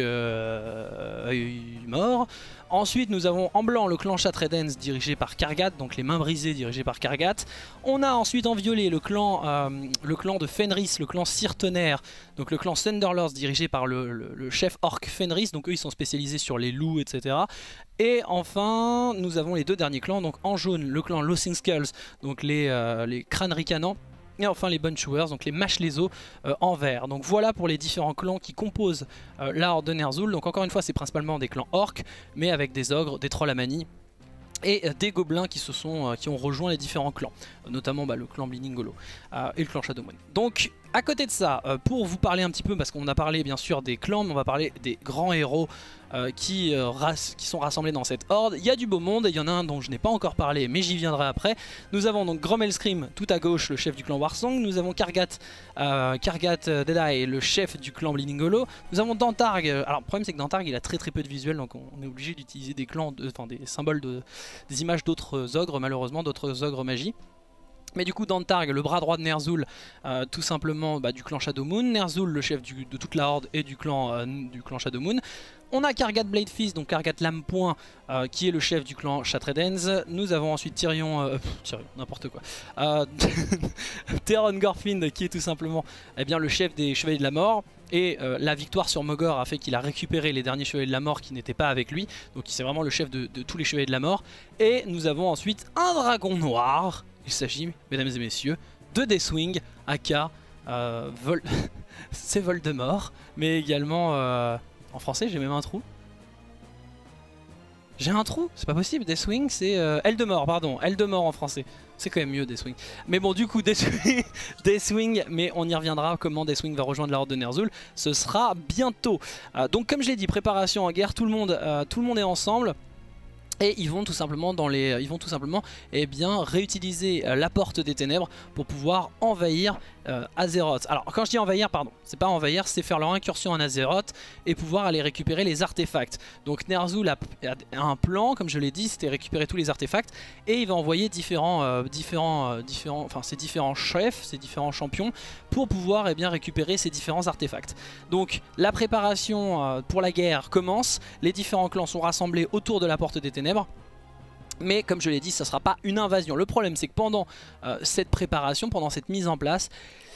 S1: euh, euh, mort. Ensuite nous avons en blanc le clan Shatredens dirigé par Kargat, donc les mains brisées dirigées par Kargat. On a ensuite en violet le clan, euh, le clan de Fenris, le clan Sirtener, donc le clan Thunderlords dirigé par le, le, le chef orc Fenris, donc eux ils sont spécialisés sur les loups, et cetera. Et enfin nous avons les deux derniers clans, donc en jaune le clan Lothing Skulls, donc les, euh, les crânes ricanants. Et enfin les Bone Chewers, donc les Mashlezo euh, en vert. Donc voilà pour les différents clans qui composent euh, la horde de Ner'zhul. Donc encore une fois c'est principalement des clans orques, mais avec des ogres, des trolls à manie et euh, des gobelins qui, se sont, euh, qui ont rejoint les différents clans, euh, notamment bah, le clan Bleeding Hollow euh, et le clan Shadowmoon. Donc à côté de ça, euh, pour vous parler un petit peu, parce qu'on a parlé bien sûr des clans, mais on va parler des grands héros euh, qui, euh, qui sont rassemblés dans cette horde. Il y a du beau monde, et il y en a un dont je n'ai pas encore parlé, mais j'y viendrai après. Nous avons donc Gromelscream tout à gauche, le chef du clan Warsong. Nous avons Kargat, euh, Kargat Deadeye, le chef du clan Bleeding Hollow. Nous avons Dantarg. Alors le problème c'est que Dantarg il a très très peu de visuels, donc on est obligé d'utiliser des clans, de, enfin des symboles, de, des images d'autres ogres, malheureusement, d'autres ogres magie. Mais du coup Dantarg, le bras droit de Ner'zhul, euh, tout simplement bah, du clan Shadowmoon. Ner'zhul, le chef du, de toute la horde et du clan, euh, du clan Shadowmoon. On a Kargat Bladefist, donc Kargat Lame-Poing, euh, qui est le chef du clan Shatredens. Nous avons ensuite Tyrion, euh, pff, Tyrion, n'importe quoi. Euh, Theron Gorfind, qui est tout simplement eh bien, le chef des Chevaliers de la Mort. Et euh, la victoire sur Mogor a fait qu'il a récupéré les derniers Chevaliers de la Mort qui n'étaient pas avec lui. Donc c'est vraiment le chef de, de tous les Chevaliers de la Mort. Et nous avons ensuite un dragon noir. Il s'agit, mesdames et messieurs, de Deathwing, aka euh, Vol... c'est Voldemort, mais également, euh, en français j'ai même un trou. J'ai un trou, c'est pas possible, Deathwing c'est euh, Eldemort, pardon, Eldemort en français. C'est quand même mieux Deathwing. Mais bon du coup Deathwing, Deathwing, mais on y reviendra comment Deathwing va rejoindre la horde de Ner'zhul, ce sera bientôt. Euh, donc comme je l'ai dit, préparation en guerre, tout le monde, euh, tout le monde est ensemble. Et ils vont tout simplement, dans les, ils vont tout simplement eh bien, réutiliser euh, la porte des ténèbres pour pouvoir envahir euh, Azeroth. Alors quand je dis envahir, pardon, c'est pas envahir, c'est faire leur incursion en Azeroth et pouvoir aller récupérer les artefacts. Donc Ner'zhul a, a un plan, comme je l'ai dit, c'était récupérer tous les artefacts et il va envoyer différents, euh, différents, euh, différents, enfin, ses différents chefs, ses différents champions pour pouvoir eh bien, récupérer ces différents artefacts. Donc la préparation euh, pour la guerre commence, les différents clans sont rassemblés autour de la porte des ténèbres. Mais comme je l'ai dit, ça ne sera pas une invasion. Le problème c'est que pendant euh, cette préparation, pendant cette mise en place,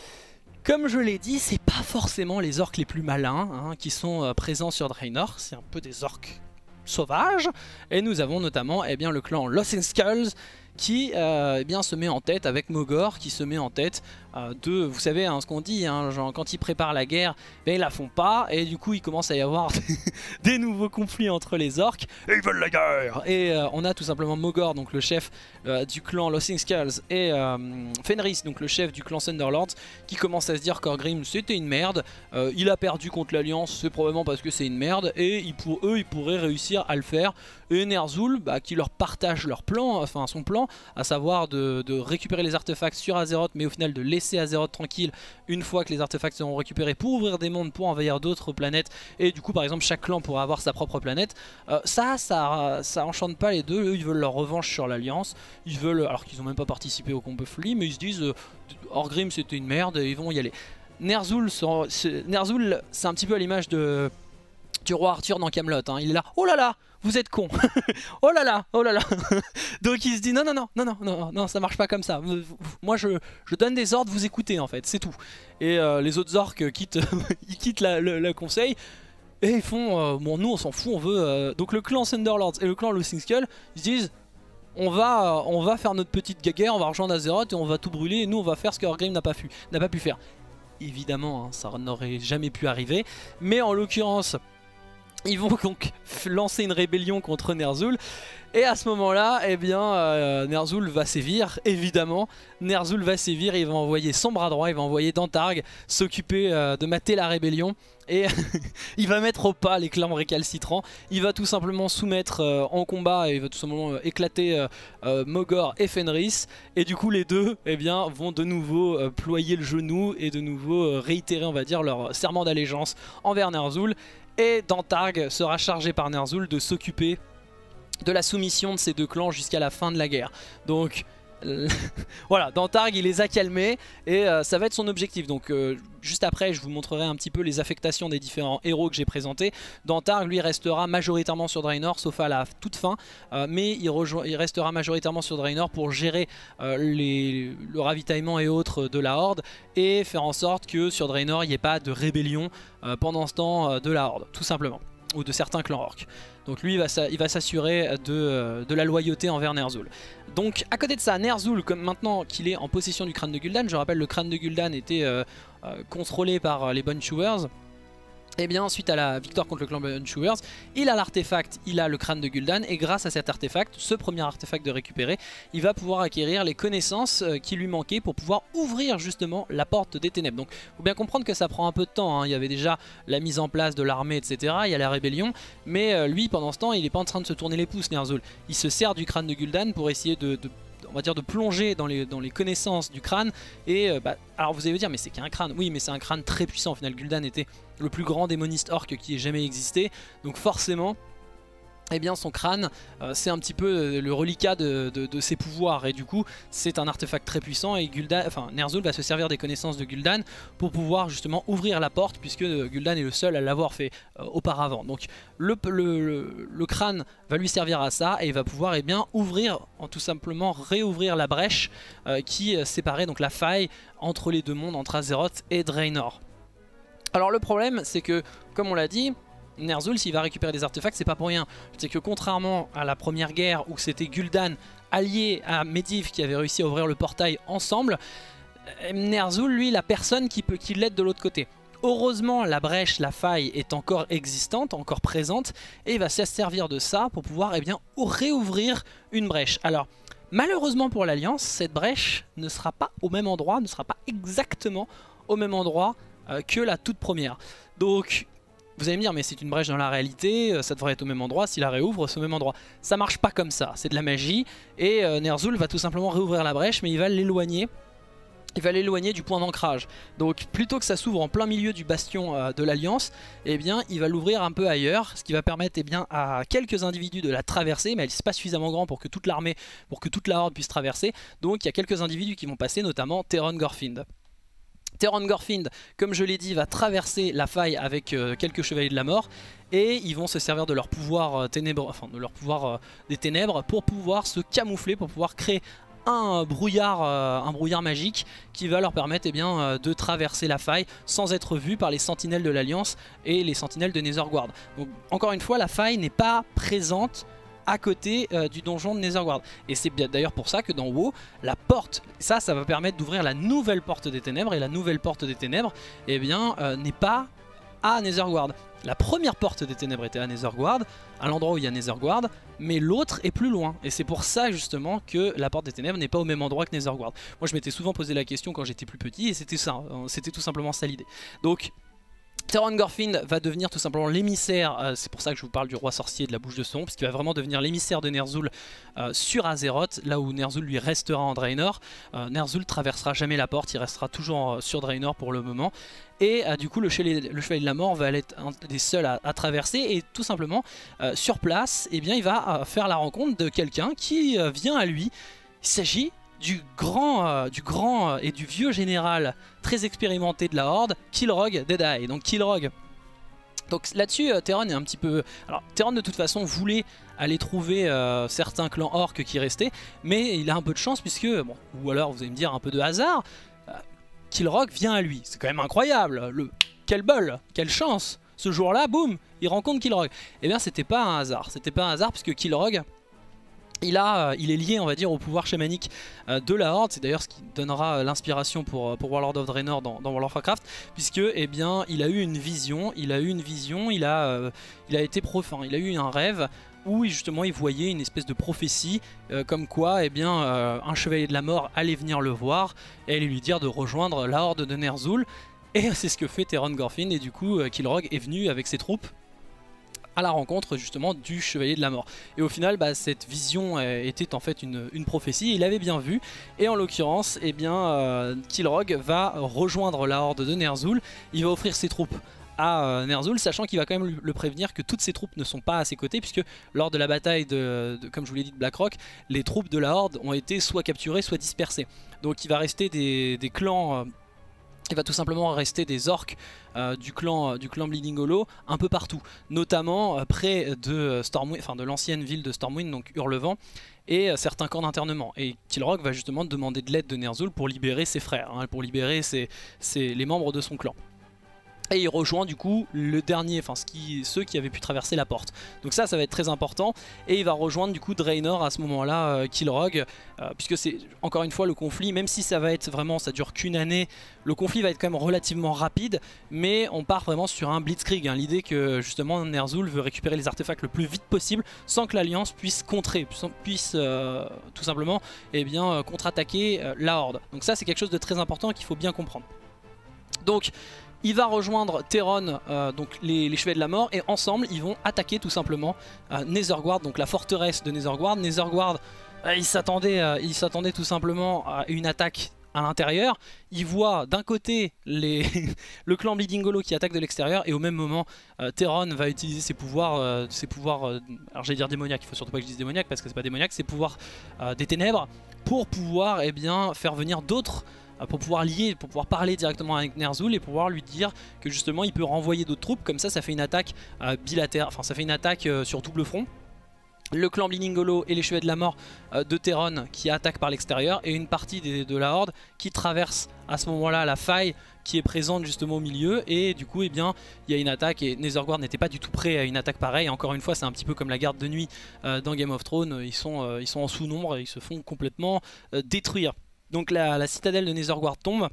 S1: comme je l'ai dit, c'est pas forcément les orques les plus malins hein, qui sont euh, présents sur Draenor. C'est un peu des orques sauvages. Et nous avons notamment eh bien, le clan Lost in Skulls qui euh, eh bien, se met en tête avec Mogor, qui se met en tête euh, de, vous savez hein, ce qu'on dit, hein, genre, quand ils préparent la guerre, ben, ils la font pas, et du coup il commence à y avoir des nouveaux conflits entre les orques, et ils veulent la guerre. Et euh, on a tout simplement Mogor, donc le chef euh, du clan Lost in Skulls, et euh, Fenris, donc le chef du clan Thunderlords, qui commence à se dire qu'Orgrim c'était une merde, euh, il a perdu contre l'Alliance, c'est probablement parce que c'est une merde, et ils, pour eux ils pourraient réussir à le faire. Et Ner'zhul, bah, qui leur partage leur plan, enfin son plan, à savoir de, de récupérer les artefacts sur Azeroth, mais au final de laisser Azeroth tranquille une fois que les artefacts seront récupérés pour ouvrir des mondes, pour envahir d'autres planètes, et du coup par exemple chaque clan pourra avoir sa propre planète. Euh, ça, ça, ça enchante pas les deux. Eux, ils veulent leur revanche sur l'Alliance, ils veulent, alors qu'ils ont même pas participé au combat Flea, mais ils se disent euh, Orgrim c'était une merde, et ils vont y aller. Ner'zhul, c'est un petit peu à l'image de du roi Arthur dans Camelot, hein. Il est là, oh là là, vous êtes con, oh là là, oh là là. Donc il se dit non non non non non non non, ça marche pas comme ça. Moi je, je donne des ordres, vous écoutez en fait, c'est tout. Et euh, les autres orques quittent, ils quittent la, le, le conseil et ils font euh, bon nous on s'en fout, on veut. Euh... Donc le clan Thunderlords et le clan Lost in Skulls, ils se disent on va, on va faire notre petite guerre, on va rejoindre Azeroth et on va tout brûler. Et nous on va faire ce que Orgrim n'a pas pu, n'a pas pu faire. Évidemment hein, ça n'aurait jamais pu arriver, mais en l'occurrence ils vont donc lancer une rébellion contre Ner'zhul. Et à ce moment-là, eh bien, euh, Ner'zhul va sévir, évidemment. Ner'zhul va sévir et il va envoyer son bras droit, il va envoyer Dantarg s'occuper euh, de mater la rébellion. Et il va mettre au pas les clans récalcitrants. Il va tout simplement soumettre euh, en combat et il va tout simplement euh, éclater euh, euh, Mogor et Fenris. Et du coup les deux eh bien, vont de nouveau euh, ployer le genou et de nouveau euh, réitérer on va dire leur serment d'allégeance envers Ner'zhul. Et Dantarg sera chargé par Ner'zhul de s'occuper de la soumission de ces deux clans jusqu'à la fin de la guerre. Donc voilà, Dantarg il les a calmés et euh, ça va être son objectif. Donc euh, juste après je vous montrerai un petit peu les affectations des différents héros que j'ai présentés. Dantarg lui restera majoritairement sur Draenor sauf à la toute fin, euh, mais il, il restera majoritairement sur Draenor pour gérer euh, les, le ravitaillement et autres de la Horde et faire en sorte que sur Draenor il n'y ait pas de rébellion euh, pendant ce temps euh, de la Horde, tout simplement, ou de certains clans orques. Donc lui il va s'assurer de, de la loyauté envers Ner'zhul. Donc à côté de ça, Ner'zhul, comme maintenant qu'il est en possession du crâne de Gul'dan, je rappelle le crâne de Gul'dan était euh, euh, contrôlé par les Bonne-Chewers. Et bien suite à la victoire contre le clan Bonne-Chewers, il a l'artefact, il a le crâne de Gul'dan et grâce à cet artefact, ce premier artefact de récupérer, il va pouvoir acquérir les connaissances qui lui manquaient pour pouvoir ouvrir justement la porte des ténèbres. Donc il faut bien comprendre que ça prend un peu de temps, hein. Il y avait déjà la mise en place de l'armée et cetera, il y a la rébellion, mais lui pendant ce temps il n'est pas en train de se tourner les pouces Ner'zhul. Il se sert du crâne de Gul'dan pour essayer de... de on va dire de plonger dans les, dans les connaissances du crâne et euh, bah, alors vous allez me dire mais c'est qu'un crâne, oui mais c'est un crâne très puissant. Au final Gul'dan était le plus grand démoniste orc qui ait jamais existé, donc forcément eh bien son crâne euh, c'est un petit peu le reliquat de, de, de ses pouvoirs et du coup c'est un artefact très puissant et Gul'dan, enfin Ner'zhul va se servir des connaissances de Gul'dan pour pouvoir justement ouvrir la porte puisque Gul'dan est le seul à l'avoir fait euh, auparavant. Donc le, le, le, le crâne va lui servir à ça et il va pouvoir eh bien ouvrir, en tout simplement réouvrir la brèche euh, qui séparait donc la faille entre les deux mondes, entre Azeroth et Draenor. Alors le problème c'est que comme on l'a dit, Ner'zhul s'il va récupérer des artefacts c'est pas pour rien. C'est que contrairement à la première guerre où c'était Gul'dan allié à Medivh qui avait réussi à ouvrir le portail ensemble, Ner'zhul lui la personne qui peut qui l'aide de l'autre côté. Heureusement la brèche, la faille est encore existante, encore présente et il va se servir de ça pour pouvoir eh bien, réouvrir une brèche. Alors malheureusement pour l'Alliance cette brèche ne sera pas au même endroit, ne sera pas exactement au même endroit euh, que la toute première. Donc Vous allez me dire, mais c'est une brèche dans la réalité, ça devrait être au même endroit, s'il la réouvre, c'est au même endroit. Ça marche pas comme ça, c'est de la magie, et euh, Ner'zhul va tout simplement réouvrir la brèche, mais il va l'éloigner. Il va l'éloigner du point d'ancrage. Donc plutôt que ça s'ouvre en plein milieu du bastion euh, de l'Alliance, eh bien il va l'ouvrir un peu ailleurs, ce qui va permettre eh bien, à quelques individus de la traverser, mais elle n'est pas suffisamment grand pour que toute l'armée, pour que toute la horde puisse traverser. Donc il y a quelques individus qui vont passer, notamment Theron Gorfind. Theron Gorfind, comme je l'ai dit, va traverser la faille avec euh, quelques chevaliers de la mort et ils vont se servir de leur pouvoir euh, ténébreux, enfin de leur pouvoir euh, des ténèbres pour pouvoir se camoufler, pour pouvoir créer un brouillard, euh, un brouillard magique qui va leur permettre eh bien, euh, de traverser la faille sans être vus par les sentinelles de l'Alliance et les sentinelles de Netherguard. Donc encore une fois, la faille n'est pas présente à côté euh, du donjon de Netherguard. Et c'est d'ailleurs pour ça que dans WoW, la porte, ça, ça va permettre d'ouvrir la nouvelle porte des ténèbres, et la nouvelle porte des ténèbres, eh bien, euh, n'est pas à Netherguard. La première porte des ténèbres était à Netherguard, à l'endroit où il y a Netherguard, mais l'autre est plus loin. Et c'est pour ça justement que la porte des ténèbres n'est pas au même endroit que Netherguard. Moi je m'étais souvent posé la question quand j'étais plus petit, et c'était ça, c'était tout simplement ça l'idée. Donc Theron Gorfind va devenir tout simplement l'émissaire, euh, c'est pour ça que je vous parle du roi sorcier de la bouche de son, puisqu'il va vraiment devenir l'émissaire de Ner'zhul euh, sur Azeroth, là où Ner'zhul lui restera en Draenor. Euh, Ner'zhul traversera jamais la porte, il restera toujours euh, sur Draenor pour le moment. Et euh, du coup le chevalier, le chevalier de la mort va être un des seuls à, à traverser, et tout simplement euh, sur place, eh bien, il va euh, faire la rencontre de quelqu'un qui euh, vient à lui. Il s'agit du grand, euh, du grand euh, et du vieux général très expérimenté de la Horde, Kilrogg Deadeye. Donc Kilrogg, donc là-dessus euh, Theron est un petit peu... Alors Theron de toute façon voulait aller trouver euh, certains clans orques qui restaient, mais il a un peu de chance puisque, bon, ou alors vous allez me dire un peu de hasard, euh, Kilrogg vient à lui. C'est quand même incroyable, le... quel bol, quelle chance. Ce jour-là, boum, il rencontre Kilrogg. Eh bien c'était pas un hasard, c'était pas un hasard puisque Kilrogg, Il, a, il est lié, on va dire, au pouvoir chamanique euh, de la Horde. C'est d'ailleurs ce qui donnera euh, l'inspiration pour, pour Warlord of Draenor dans, dans World of Warcraft, puisque eh bien, il a eu une vision, il a eu une vision, il a, euh, il a été profane, il a eu un rêve où justement il voyait une espèce de prophétie euh, comme quoi eh bien, euh, un chevalier de la mort allait venir le voir et allait lui dire de rejoindre la Horde de Ner'zhul. Et c'est ce que fait Theron Gorfind, et du coup euh, Kilrogg est venu avec ses troupes à la rencontre justement du chevalier de la mort. Et au final bah, cette vision euh, était en fait une, une prophétie, il l'avait bien vu, et en l'occurrence eh bien euh, Kilrogg va rejoindre la horde de Ner'zhul, il va offrir ses troupes à euh, Ner'zhul, sachant qu'il va quand même le prévenir que toutes ses troupes ne sont pas à ses côtés, puisque lors de la bataille de, de comme je vous l'ai dit de Blackrock, les troupes de la horde ont été soit capturées soit dispersées. Donc il va rester des, des clans... Euh, Il va tout simplement rester des orques euh, du, clan, euh, du clan Bleeding Hollow un peu partout, notamment euh, près de Stormwind, enfin de l'ancienne ville de Stormwind, donc Hurlevent, et euh, certains camps d'internement. Et Kilrogg va justement demander de l'aide de Ner'zhul pour libérer ses frères, hein, pour libérer ses, ses, les membres de son clan. Et il rejoint du coup le dernier, enfin ce qui, ceux qui avaient pu traverser la porte. Donc ça, ça va être très important. Et il va rejoindre du coup Draenor à ce moment-là, euh, Kilrogg, euh, puisque c'est encore une fois le conflit, même si ça va être vraiment, ça dure qu'une année, le conflit va être quand même relativement rapide, mais on part vraiment sur un blitzkrieg, hein, l'idée que justement Ner'zhul veut récupérer les artefacts le plus vite possible sans que l'Alliance puisse contrer, puisse euh, tout simplement eh bien, euh, contre-attaquer euh, la Horde. Donc ça c'est quelque chose de très important qu'il faut bien comprendre. Donc il va rejoindre Theron, euh, donc les, les chevaliers de la mort, et ensemble ils vont attaquer tout simplement euh, Netherguard, donc la forteresse de Netherguard. Netherguard, euh, il s'attendait euh, il s'attendait tout simplement à une attaque à l'intérieur. Il voit d'un côté les le clan Bleeding Hollow qui attaque de l'extérieur, et au même moment euh, Theron va utiliser ses pouvoirs, euh, ses pouvoirs euh, alors j'allais dire démoniaques, il faut surtout pas que je dise démoniaque parce que c'est pas démoniaque, ses pouvoirs euh, des ténèbres, pour pouvoir eh bien, faire venir d'autres, pour pouvoir lier, pour pouvoir parler directement avec Ner'zhul et pouvoir lui dire que justement il peut renvoyer d'autres troupes, comme ça ça fait une attaque euh, bilatérale, enfin ça fait une attaque euh, sur double front. Le clan Bleeding Hollow et les chevaliers de la mort euh, de Theron qui attaquent par l'extérieur, et une partie des, de la horde qui traverse à ce moment là la faille qui est présente justement au milieu, et du coup eh bien il y a une attaque, et Netherguard n'était pas du tout prêt à une attaque pareille. Encore une fois c'est un petit peu comme la garde de nuit euh, dans Game of Thrones, ils sont, euh, ils sont en sous-nombre et ils se font complètement euh, détruire. Donc la, la citadelle de Netherguard tombe,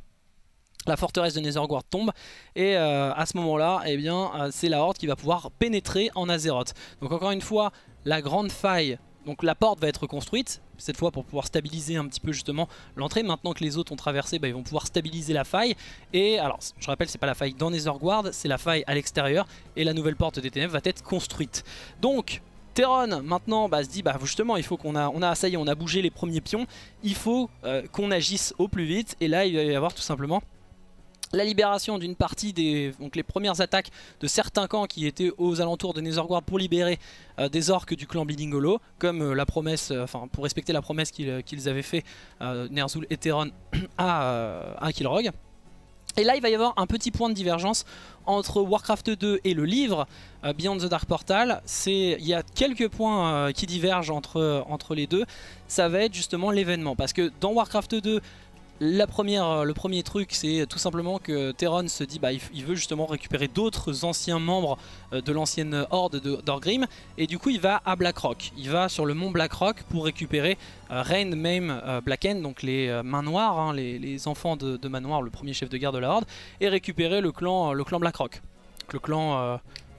S1: la forteresse de Netherguard tombe, et euh, à ce moment-là, eh bien, euh, c'est la Horde qui va pouvoir pénétrer en Azeroth. Donc encore une fois, la grande faille donc la porte va être construite, cette fois pour pouvoir stabiliser un petit peu justement l'entrée. Maintenant que les autres ont traversé, bah, ils vont pouvoir stabiliser la faille. Et alors, je rappelle, c'est pas la faille dans Netherguard, c'est la faille à l'extérieur. Et la nouvelle porte des ténèbres va être construite. Donc, Terron maintenant bah, se dit bah justement il faut qu'on a, on a, ça y est, on a bougé les premiers pions. Il faut euh, qu'on agisse au plus vite. Et là, il va y avoir tout simplement la libération d'une partie des donc les premières attaques de certains camps qui étaient aux alentours de Netherguard pour libérer euh, des orques du clan Bleeding Hollow, comme euh, la promesse, euh, enfin pour respecter la promesse qu'ils qu'ils avaient fait euh, Ner'zhul et Terron à, euh, à Kilrogg. Et là il va y avoir un petit point de divergence entre Warcraft deux et le livre euh, Beyond the Dark Portal. Il y a quelques points euh, qui divergent entre, entre les deux. Ça va être justement l'événement, parce que dans Warcraft deux, La première, le premier truc, c'est tout simplement que Terron se dit bah, il veut justement récupérer d'autres anciens membres de l'ancienne horde d'Orgrim, et du coup il va à Blackrock. Il va sur le mont Blackrock pour récupérer euh, Rain, Maim, euh, Blacken, donc les euh, mains noires, hein, les, les enfants de, de Manoir, le premier chef de guerre de la horde, et récupérer le clan, le clan Blackrock. Le clan... Euh...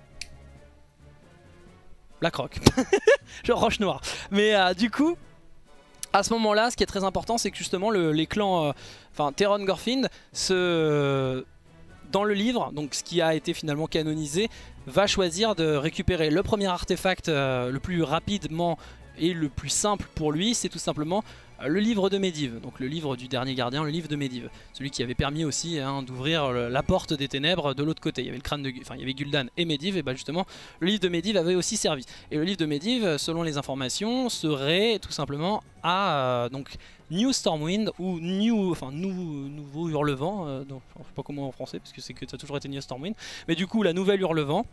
S1: Blackrock. Je roche noir. Mais euh, du coup... À ce moment-là, ce qui est très important, c'est que justement le, les clans, euh, enfin Terron Gorfind, se, dans le livre, donc ce qui a été finalement canonisé, va choisir de récupérer le premier artefact euh, le plus rapidement et le plus simple pour lui, c'est tout simplement euh, le livre de Medivh, donc le livre du dernier gardien, le livre de Medivh, celui qui avait permis aussi hein, d'ouvrir la porte des ténèbres de l'autre côté. Il y avait le crâne de, enfin il y avait Gul'dan et Medivh, et bah justement le livre de Medivh avait aussi servi. Et le livre de Medivh, selon les informations, serait tout simplement à euh, donc New Stormwind ou New, enfin nou, nouveau Hurlevent, euh, donc, je sais pas comment en français parce que c'est que ça a toujours été New Stormwind, mais du coup la nouvelle Hurlevent.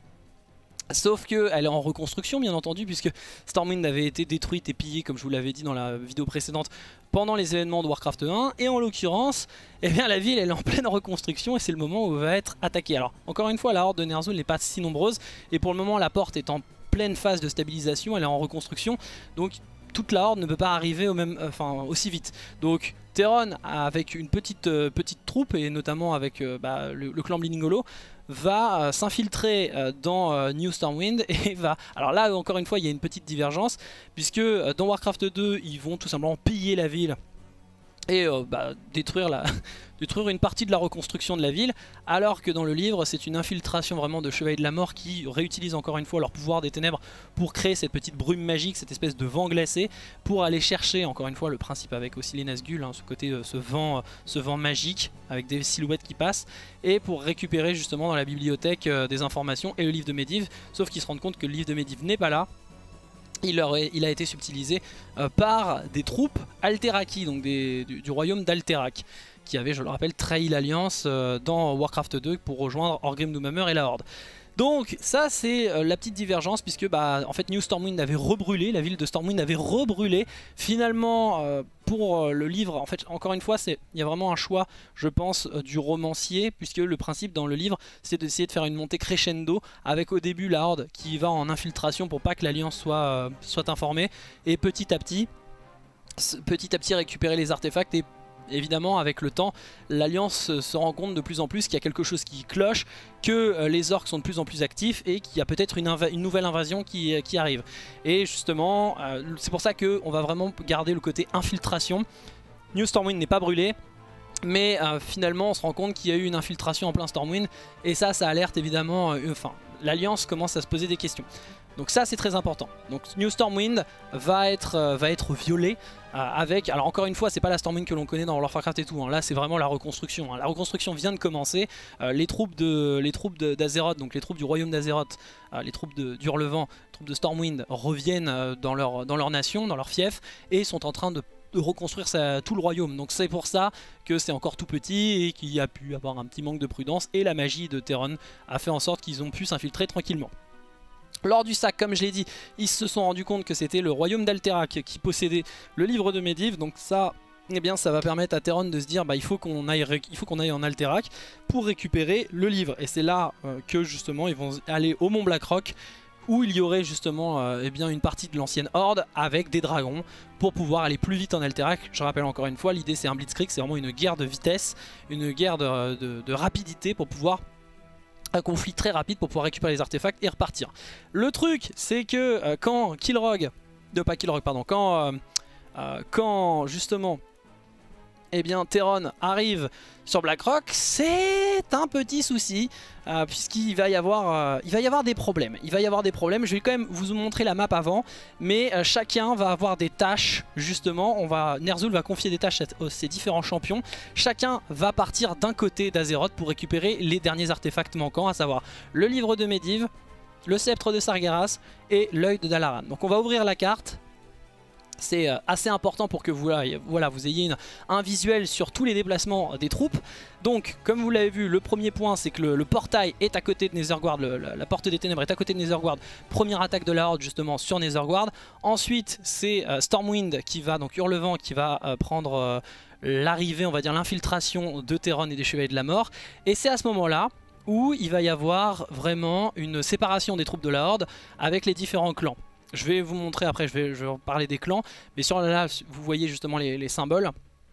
S1: Sauf qu'elle est en reconstruction bien entendu, puisque Stormwind avait été détruite et pillée comme je vous l'avais dit dans la vidéo précédente pendant les événements de Warcraft un, et en l'occurrence eh bien la ville elle est en pleine reconstruction et c'est le moment où elle va être attaquée. Alors encore une fois la horde de Ner'zhul n'est pas si nombreuse et pour le moment la porte est en pleine phase de stabilisation, elle est en reconstruction, donc toute la horde ne peut pas arriver au même, enfin, aussi vite. Donc Terron avec une petite, euh, petite troupe et notamment avec euh, bah, le, le clan Bleeding Hollow va euh, s'infiltrer euh, dans euh, New Stormwind et va... Alors là encore une fois il y a une petite divergence puisque euh, dans Warcraft deux ils vont tout simplement piller la ville et euh, bah, détruire, la détruire une partie de la reconstruction de la ville, alors que dans le livre c'est une infiltration vraiment de chevaliers de la mort qui réutilisent encore une fois leur pouvoir des ténèbres pour créer cette petite brume magique, cette espèce de vent glacé, pour aller chercher encore une fois le principe avec aussi les Nazgûl, hein, ce côté, euh, ce, vent, euh, ce vent magique avec des silhouettes qui passent, et pour récupérer justement dans la bibliothèque euh, des informations et le livre de Medivh, sauf qu'ils se rendent compte que le livre de Medivh n'est pas là. Il, aurait, il a été subtilisé euh, par des troupes Alteraci, donc des, du, du royaume d'Alterac, qui avait, je le rappelle, trahi l'alliance euh, dans Warcraft deux pour rejoindre Orgrim Doomhammer et la Horde. Donc ça c'est euh, la petite divergence, puisque bah, en fait New Stormwind avait rebrûlé, la ville de Stormwind avait rebrûlé. Finalement euh, pour euh, le livre, en fait encore une fois il y a vraiment un choix je pense euh, du romancier, puisque le principe dans le livre c'est d'essayer de faire une montée crescendo avec au début la Horde qui va en infiltration pour pas que l'Alliance soit, euh, soit informée, et petit à petit, petit à petit récupérer les artefacts. Et évidemment avec le temps l'Alliance se rend compte de plus en plus qu'il y a quelque chose qui cloche, que les orques sont de plus en plus actifs et qu'il y a peut-être une, une nouvelle invasion qui, qui arrive. Et justement euh, c'est pour ça qu'on va vraiment garder le côté infiltration. New Stormwind n'est pas brûlé, mais euh, finalement on se rend compte qu'il y a eu une infiltration en plein Stormwind, et ça ça alerte évidemment, euh, enfin l'Alliance commence à se poser des questions. Donc ça c'est très important. Donc New Stormwind va être, euh, va être violée euh, avec... Alors encore une fois c'est pas la Stormwind que l'on connaît dans World of Warcraft et tout, hein. Là c'est vraiment la reconstruction, hein. La reconstruction vient de commencer, euh, les troupes de, les troupes d'Azeroth, donc les troupes du royaume d'Azeroth, euh, les troupes d'Hurlevent, les troupes de Stormwind reviennent euh, dans, leur, dans leur nation, dans leur fief, et sont en train de de reconstruire sa, tout le royaume. Donc c'est pour ça que c'est encore tout petit et qu'il y a pu avoir un petit manque de prudence, et la magie de Terron a fait en sorte qu'ils ont pu s'infiltrer tranquillement. Lors du sac, comme je l'ai dit, ils se sont rendus compte que c'était le royaume d'Alterac qui possédait le livre de Medivh, donc ça, eh bien, ça va permettre à Terron de se dire bah, il faut qu'on aille, il faut qu'on aille en Alterac pour récupérer le livre. Et c'est là euh, que justement ils vont aller au mont Blackrock, où il y aurait justement euh, eh bien, une partie de l'ancienne horde avec des dragons pour pouvoir aller plus vite en Alterac. Je rappelle encore une fois, l'idée c'est un blitzkrieg, c'est vraiment une guerre de vitesse, une guerre de, de, de rapidité pour pouvoir... un conflit très rapide pour pouvoir récupérer les artefacts et repartir. Le truc c'est que euh, quand Kilrogg de pas Kilrock, pardon, quand, euh, euh, quand justement eh bien Terron arrive sur Blackrock, c'est un petit souci euh, puisqu'il va y avoir euh, il va y avoir des problèmes. Il va y avoir des problèmes. Je vais quand même vous montrer la map avant, mais euh, chacun va avoir des tâches justement. On va Ner'zhul va confier des tâches à ses différents champions. Chacun va partir d'un côté d'Azeroth pour récupérer les derniers artefacts manquants, à savoir le livre de Medivh, le sceptre de Sargeras et l'œil de Dalaran. Donc on va ouvrir la carte. C'est assez important pour que vous, voilà, vous ayez une, un visuel sur tous les déplacements des troupes. Donc comme vous l'avez vu, le premier point c'est que le, le portail est à côté de Netherguard, le, la, la porte des ténèbres est à côté de Netherguard. Première attaque de la Horde justement sur Netherguard. Ensuite c'est euh, Stormwind qui va, donc Hurlevent qui va euh, prendre euh, l'arrivée, on va dire l'infiltration de Terron et des Chevaliers de la Mort. Et c'est à ce moment là où il va y avoir vraiment une séparation des troupes de la Horde avec les différents clans. Je vais vous montrer après, je vais, je vais parler des clans, mais sur là, vous voyez justement les, les symboles,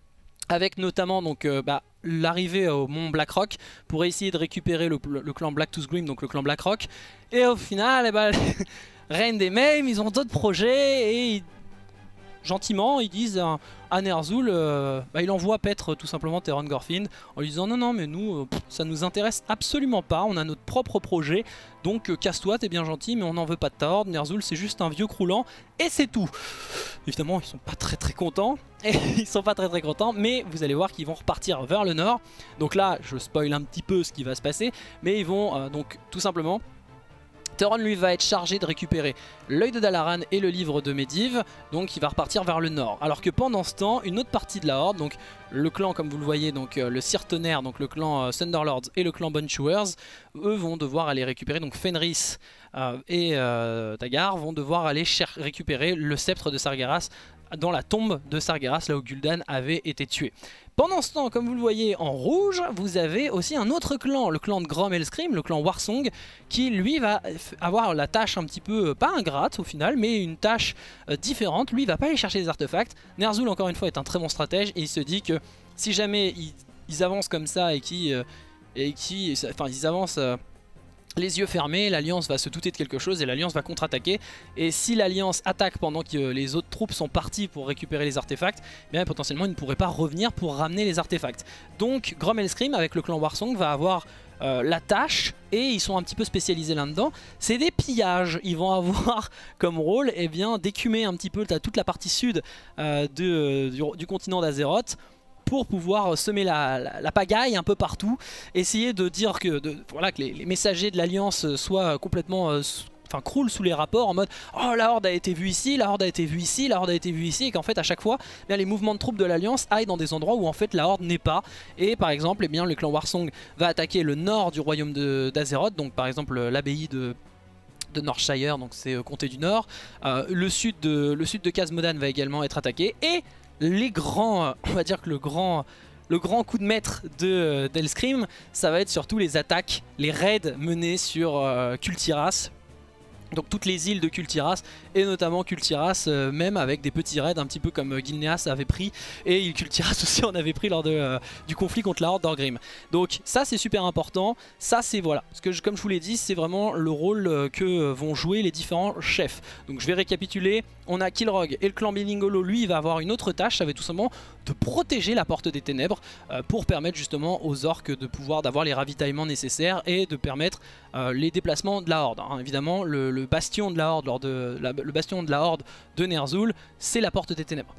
S1: avec notamment donc euh, bah, l'arrivée au mont Blackrock pour essayer de récupérer le, le, le clan Blacktooth-Grim, donc le clan Blackrock, et au final, eh bah, Reine des Maims, ils ont d'autres projets et ils, gentiment ils disent à, à Ner'zhul, euh, bah, il envoie paître tout simplement Terron Gorfind en lui disant non non mais nous euh, pff, ça nous intéresse absolument pas, on a notre propre projet, donc euh, casse-toi, t'es bien gentil mais on n'en veut pas de ta horde, Ner'zhul c'est juste un vieux croulant et c'est tout. Évidemment ils sont pas très très contents, et ils sont pas très très contents, mais vous allez voir qu'ils vont repartir vers le nord. Donc là je spoil un petit peu ce qui va se passer, mais ils vont euh, donc tout simplement, Terron lui va être chargé de récupérer l'œil de Dalaran et le livre de Medivh, donc il va repartir vers le nord. Alors que pendant ce temps, une autre partie de la Horde, donc le clan comme vous le voyez, donc euh, le Seer Tonnerre, donc le clan euh, Thunderlords et le clan Bonechewers, eux vont devoir aller récupérer, donc Fenris euh, et euh, Tagar vont devoir aller récupérer le sceptre de Sargeras dans la tombe de Sargeras, là où Gul'dan avait été tué. Pendant ce temps, comme vous le voyez en rouge, vous avez aussi un autre clan, le clan de Grom-Hellscream, le clan Warsong, qui lui va avoir la tâche un petit peu, pas ingrate au final, mais une tâche euh, différente. Lui il va pas aller chercher des artefacts. Ner'zhul encore une fois est un très bon stratège et il se dit que si jamais ils, ils avancent comme ça et qui, euh, et qui, enfin ils avancent euh, les yeux fermés, l'Alliance va se douter de quelque chose et l'Alliance va contre-attaquer. Et si l'Alliance attaque pendant que les autres troupes sont parties pour récupérer les artefacts, eh bien potentiellement ils ne pourraient pas revenir pour ramener les artefacts. Donc Grom-Hellscream avec le clan Warsong va avoir euh, la tâche, et ils sont un petit peu spécialisés là-dedans, c'est des pillages. Ils vont avoir comme rôle eh bien d'écumer un petit peu toute la partie sud euh, de, du, du continent d'Azeroth, pour pouvoir semer la, la, la pagaille un peu partout, essayer de dire que, de, voilà, que les, les messagers de l'Alliance soient complètement, euh, enfin croulent sous les rapports en mode oh la Horde a été vue ici, la Horde a été vue ici, la Horde a été vue ici, et qu'en fait à chaque fois bien, les mouvements de troupes de l'Alliance aillent dans des endroits où en fait la Horde n'est pas. Et par exemple eh bien, le clan Warsong va attaquer le nord du royaume d'Azeroth, donc par exemple l'abbaye de... de Northshire, donc c'est euh, comté du nord. Euh, le sud de, le sud de Khaz Modan va également être attaqué, et les grands, on va dire que le grand, le grand coup de maître de d'Hellscream, ça va être surtout les attaques, les raids menés sur euh, Kultiras. Donc toutes les îles de Kultiras, et notamment Kultiras euh, même avec des petits raids un petit peu comme euh, Gilneas avait pris, et Kultiras aussi on avait pris lors de, euh, du conflit contre la Horde d'Orgrim. Donc ça c'est super important, ça c'est voilà, parce que je, comme je vous l'ai dit, c'est vraiment le rôle euh, que euh, vont jouer les différents chefs. Donc je vais récapituler, on a Kilrogg et le clan Belingolo, lui il va avoir une autre tâche, ça va être tout simplement de protéger la porte des ténèbres euh, pour permettre justement aux orques de pouvoir d'avoir les ravitaillements nécessaires et de permettre euh, les déplacements de la Horde. Hein. Évidemment le, le bastion de la Horde lors de la, le bastion de la Horde de Ner'zhul, c'est la porte des ténèbres.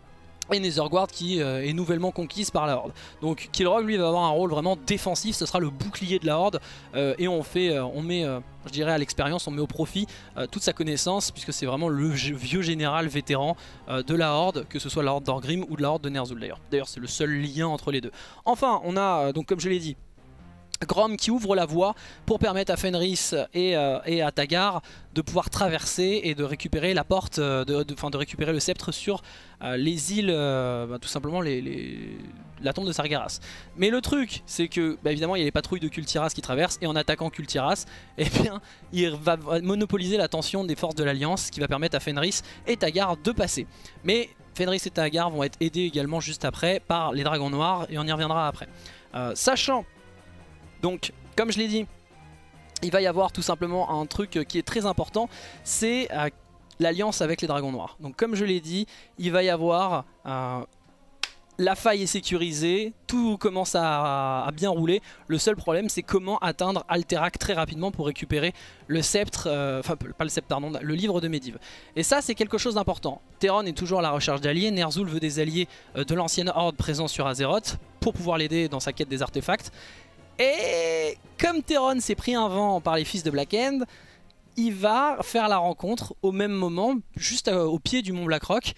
S1: Et Netherguard qui euh, est nouvellement conquise par la Horde. Donc Kilrogg lui va avoir un rôle vraiment défensif, ce sera le bouclier de la Horde, euh, et on fait, euh, on met, euh, je dirais à l'expérience, on met au profit euh, toute sa connaissance, puisque c'est vraiment le vieux général vétéran euh, de la Horde, que ce soit la Horde d'Orgrim ou de la Horde de Ner'zhul d'ailleurs. D'ailleurs c'est le seul lien entre les deux. Enfin on a, euh, donc comme je l'ai dit, Grom qui ouvre la voie pour permettre à Fenris et, euh, et à Tagar de pouvoir traverser et de récupérer la porte, de, de, de, de récupérer le sceptre sur euh, les îles, euh, bah, tout simplement les, les, la tombe de Sargeras. Mais le truc c'est que bah, évidemment il y a les patrouilles de Kultiras qui traversent, et en attaquant Kultiras, eh bien, il va monopoliser l'attention des forces de l'Alliance, ce qui va permettre à Fenris et Tagar de passer. Mais Fenris et Tagar vont être aidés également juste après par les dragons noirs, et on y reviendra après. Euh, sachant donc, comme je l'ai dit, il va y avoir tout simplement un truc qui est très important, c'est euh, l'alliance avec les dragons noirs. Donc comme je l'ai dit, il va y avoir... Euh, la faille est sécurisée, tout commence à, à bien rouler. Le seul problème, c'est comment atteindre Alterac très rapidement pour récupérer le sceptre, euh, enfin pas le sceptre, pardon, le livre de Medivh. Et ça, c'est quelque chose d'important. Terron est toujours à la recherche d'alliés. Ner'zhul veut des alliés euh, de l'ancienne horde présents sur Azeroth pour pouvoir l'aider dans sa quête des artefacts. Et comme Terron s'est pris un vent par les fils de Black End, il va faire la rencontre au même moment, juste à, au pied du mont Blackrock,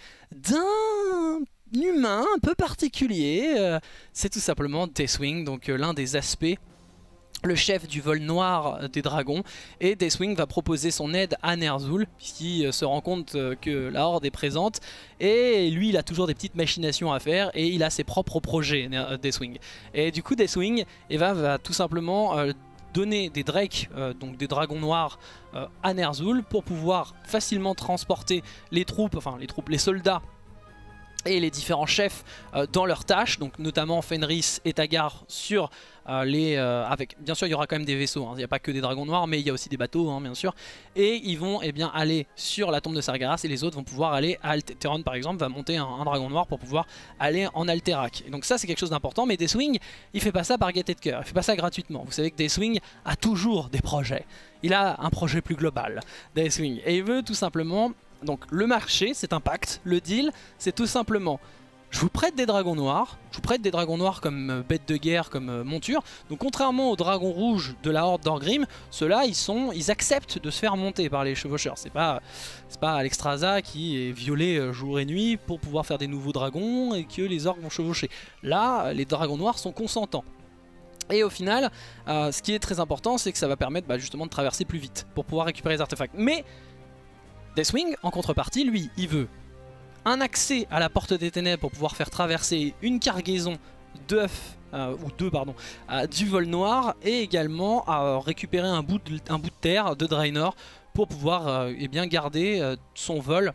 S1: d'un humain un peu particulier. Euh, c'est tout simplement Deathwing, donc euh, l'un des aspects, le chef du vol noir des dragons. Et Deathwing va proposer son aide à Ner'zhul, puisqu'il euh, se rend compte euh, que la horde est présente. Et lui, il a toujours des petites machinations à faire, et il a ses propres projets, euh, Deathwing. Et du coup, Deathwing eh ben, va tout simplement... Euh, donner des drakes, euh, donc des dragons noirs euh, à Ner'zhul pour pouvoir facilement transporter les troupes, enfin les troupes, les soldats et les différents chefs euh, dans leurs tâches, donc notamment Fenris et Tagar sur euh, les... Euh, avec, bien sûr il y aura quand même des vaisseaux, hein, il n'y a pas que des dragons noirs, mais il y a aussi des bateaux hein, bien sûr, et ils vont eh bien, aller sur la tombe de Sargeras et les autres vont pouvoir aller à Alt Terron par exemple, va monter un, un dragon noir pour pouvoir aller en Alterac. Et donc ça c'est quelque chose d'important, mais Deathwing il fait pas ça par gaieté de cœur, il fait pas ça gratuitement. Vous savez que Deathwing a toujours des projets, il a un projet plus global, Deathwing, et il veut tout simplement... Donc le marché, c'est un pacte. Le deal, c'est tout simplement, je vous prête des dragons noirs, je vous prête des dragons noirs comme euh, bêtes de guerre, comme euh, monture. Donc contrairement aux dragons rouges de la horde d'Orgrim, ceux-là, ils sont, ils acceptent de se faire monter par les chevaucheurs. C'est pas, c'est pas Alexstrasza qui est violé euh, jour et nuit pour pouvoir faire des nouveaux dragons et que les orques vont chevaucher. Là, les dragons noirs sont consentants. Et au final, euh, ce qui est très important, c'est que ça va permettre bah, justement de traverser plus vite pour pouvoir récupérer les artefacts. Mais Deathwing, en contrepartie, lui, il veut un accès à la porte des ténèbres pour pouvoir faire traverser une cargaison d'œufs, euh, ou deux, pardon, euh, du vol noir, et également à euh, récupérer un bout, de, un bout de terre de Draenor pour pouvoir euh, eh bien garder euh, son vol.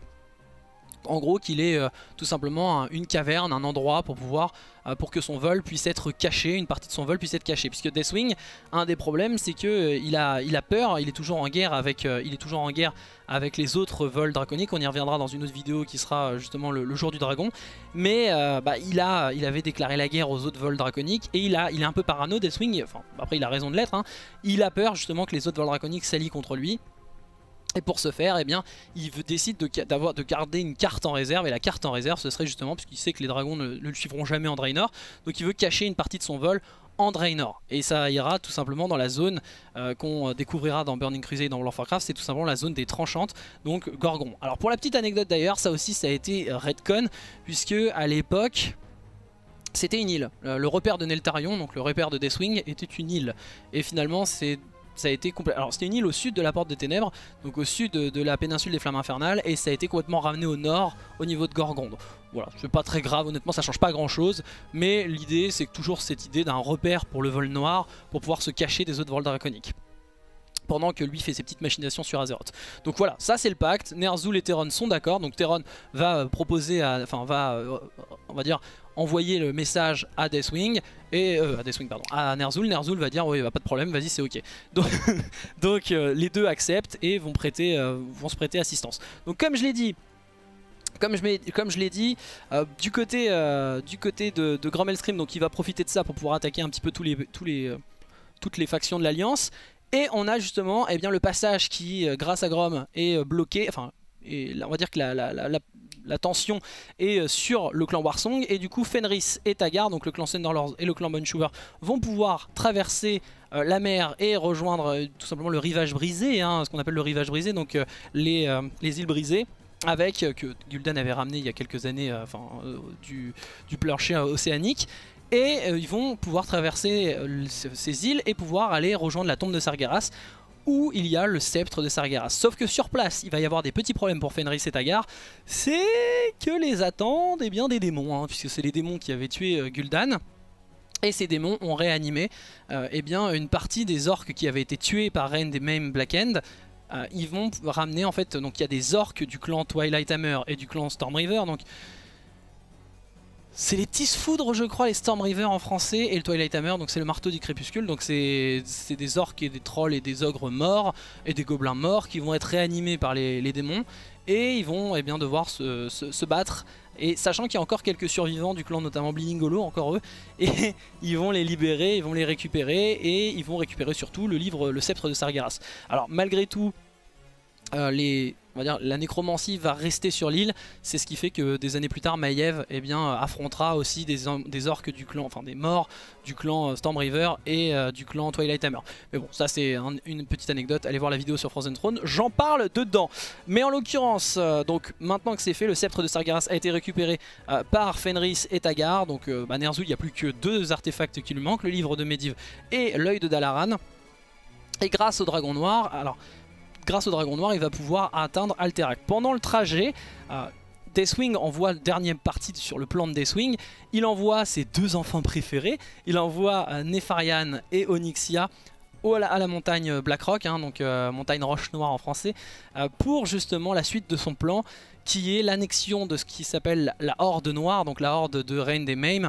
S1: En gros, qu'il ait euh, tout simplement un, une caverne, un endroit pour pouvoir, euh, pour que son vol puisse être caché, une partie de son vol puisse être cachée. Puisque Deathwing, un des problèmes, c'est que euh, il a, il a peur, il est toujours en guerre avec, euh, il est toujours en guerre avec les autres vols draconiques. On y reviendra dans une autre vidéo qui sera euh, justement le, le jour du dragon. Mais euh, bah, il a, il avait déclaré la guerre aux autres vols draconiques et il a, il est un peu parano, Deathwing. Enfin, après, il a raison de l'être. Hein. Il a peur justement que les autres vols draconiques s'allient contre lui. Et pour ce faire, eh bien, il décide de, de, de garder une carte en réserve. Et la carte en réserve, ce serait justement, puisqu'il sait que les dragons ne, ne le suivront jamais en Draenor. Donc il veut cacher une partie de son vol en Draenor. Et ça ira tout simplement dans la zone euh, qu'on découvrira dans Burning Crusade et dans World of Warcraft. C'est tout simplement la zone des tranchantes, donc Gorgon. Alors pour la petite anecdote d'ailleurs, ça aussi ça a été redcon, puisque à l'époque... c'était une île. Le repère de Neltharion, donc le repère de Deathwing, était une île. Et finalement, c'est... ça a été complètement... Alors c'était une île au sud de la Porte des Ténèbres, donc au sud de, de la péninsule des Flammes Infernales, et ça a été complètement ramené au nord, au niveau de Gorgon. Voilà, c'est pas très grave, honnêtement ça change pas grand chose, mais l'idée c'est toujours cette idée d'un repère pour le vol noir, pour pouvoir se cacher des autres vols draconiques. Pendant que lui fait ses petites machinations sur Azeroth. Donc voilà, ça c'est le pacte. Ner'zhul et Terron sont d'accord. Donc Terron va proposer, à, enfin va, euh, on va dire, envoyer le message à Deathwing et euh, à Deathwing pardon, à Ner'zhul. Ner'zhul va dire oui, bah, pas de problème, vas-y c'est ok. Donc, donc euh, les deux acceptent et vont prêter, euh, vont se prêter assistance. Donc comme je l'ai dit. Comme je, comme je l'ai dit, euh, du côté, euh, du côté de, de Grommelstream, donc il va profiter de ça pour pouvoir attaquer un petit peu tous les, tous les, euh, toutes les factions de l'Alliance. Et on a justement eh bien, le passage qui, euh, grâce à Grom, est euh, bloqué. Enfin, et là, on va dire que la, la, la, la, la tension est euh, sur le clan Warsong. Et du coup, Fenris et Tagar, donc le clan Thunderlords et le clan Bonneshower, vont pouvoir traverser euh, la mer et rejoindre euh, tout simplement le rivage brisé, hein, ce qu'on appelle le rivage brisé, donc euh, les, euh, les îles brisées. Avec, euh, que Gul'dan avait ramené il y a quelques années euh, enfin, euh, du, du plancher océanique. Et euh, ils vont pouvoir traverser euh, ces îles et pouvoir aller rejoindre la tombe de Sargeras, où il y a le sceptre de Sargeras. Sauf que sur place, il va y avoir des petits problèmes pour Fenris et Tagar. C'est que les attendent eh bien, des démons, hein, puisque c'est les démons qui avaient tué euh, Gul'dan. Et ces démons ont réanimé euh, eh bien, une partie des orques qui avaient été tués par Rend et Maim Black End. Euh, ils vont ramener en fait, donc il y a des orques du clan Twilight Hammer et du clan Stormriver, donc C'est les Tisfoudres, je crois, les Stormriver en français, et le Twilight Hammer, donc c'est le marteau du crépuscule. Donc c'est des orques et des trolls et des ogres morts et des gobelins morts qui vont être réanimés par les, les démons, et ils vont eh bien, devoir se, se, se battre. Et sachant qu'il y a encore quelques survivants du clan, notamment Bleeding Hollow, encore eux, et ils vont les libérer, ils vont les récupérer, et ils vont récupérer surtout le livre, le sceptre de Sargeras. Alors malgré tout, euh, les... on va dire, la nécromancie va rester sur l'île, c'est ce qui fait que des années plus tard, Maiev eh bien, affrontera aussi des, des orques du clan, enfin des morts du clan Stormriver et euh, du clan Twilight Hammer. Mais bon, ça c'est un, une petite anecdote, allez voir la vidéo sur Frozen Throne, j'en parle dedans. Mais en l'occurrence, euh, donc maintenant que c'est fait, le sceptre de Sargeras a été récupéré euh, par Fenris et Tagar, donc euh, bah, Ner'zhul, il n'y a plus que deux artefacts qui lui manquent, le livre de Medivh et l'œil de Dalaran. Et grâce au dragon noir, alors... grâce au dragon noir, il va pouvoir atteindre Alterac. Pendant le trajet, euh, Deathwing envoie la dernière partie sur le plan de Deathwing. Il envoie ses deux enfants préférés. Il envoie euh, Nefarian et Onyxia au, à, la, à la montagne Blackrock, hein, donc euh, montagne roche noire en français, euh, pour justement la suite de son plan, qui est l'annexion de ce qui s'appelle la Horde Noire, donc la Horde de Reign des Maims.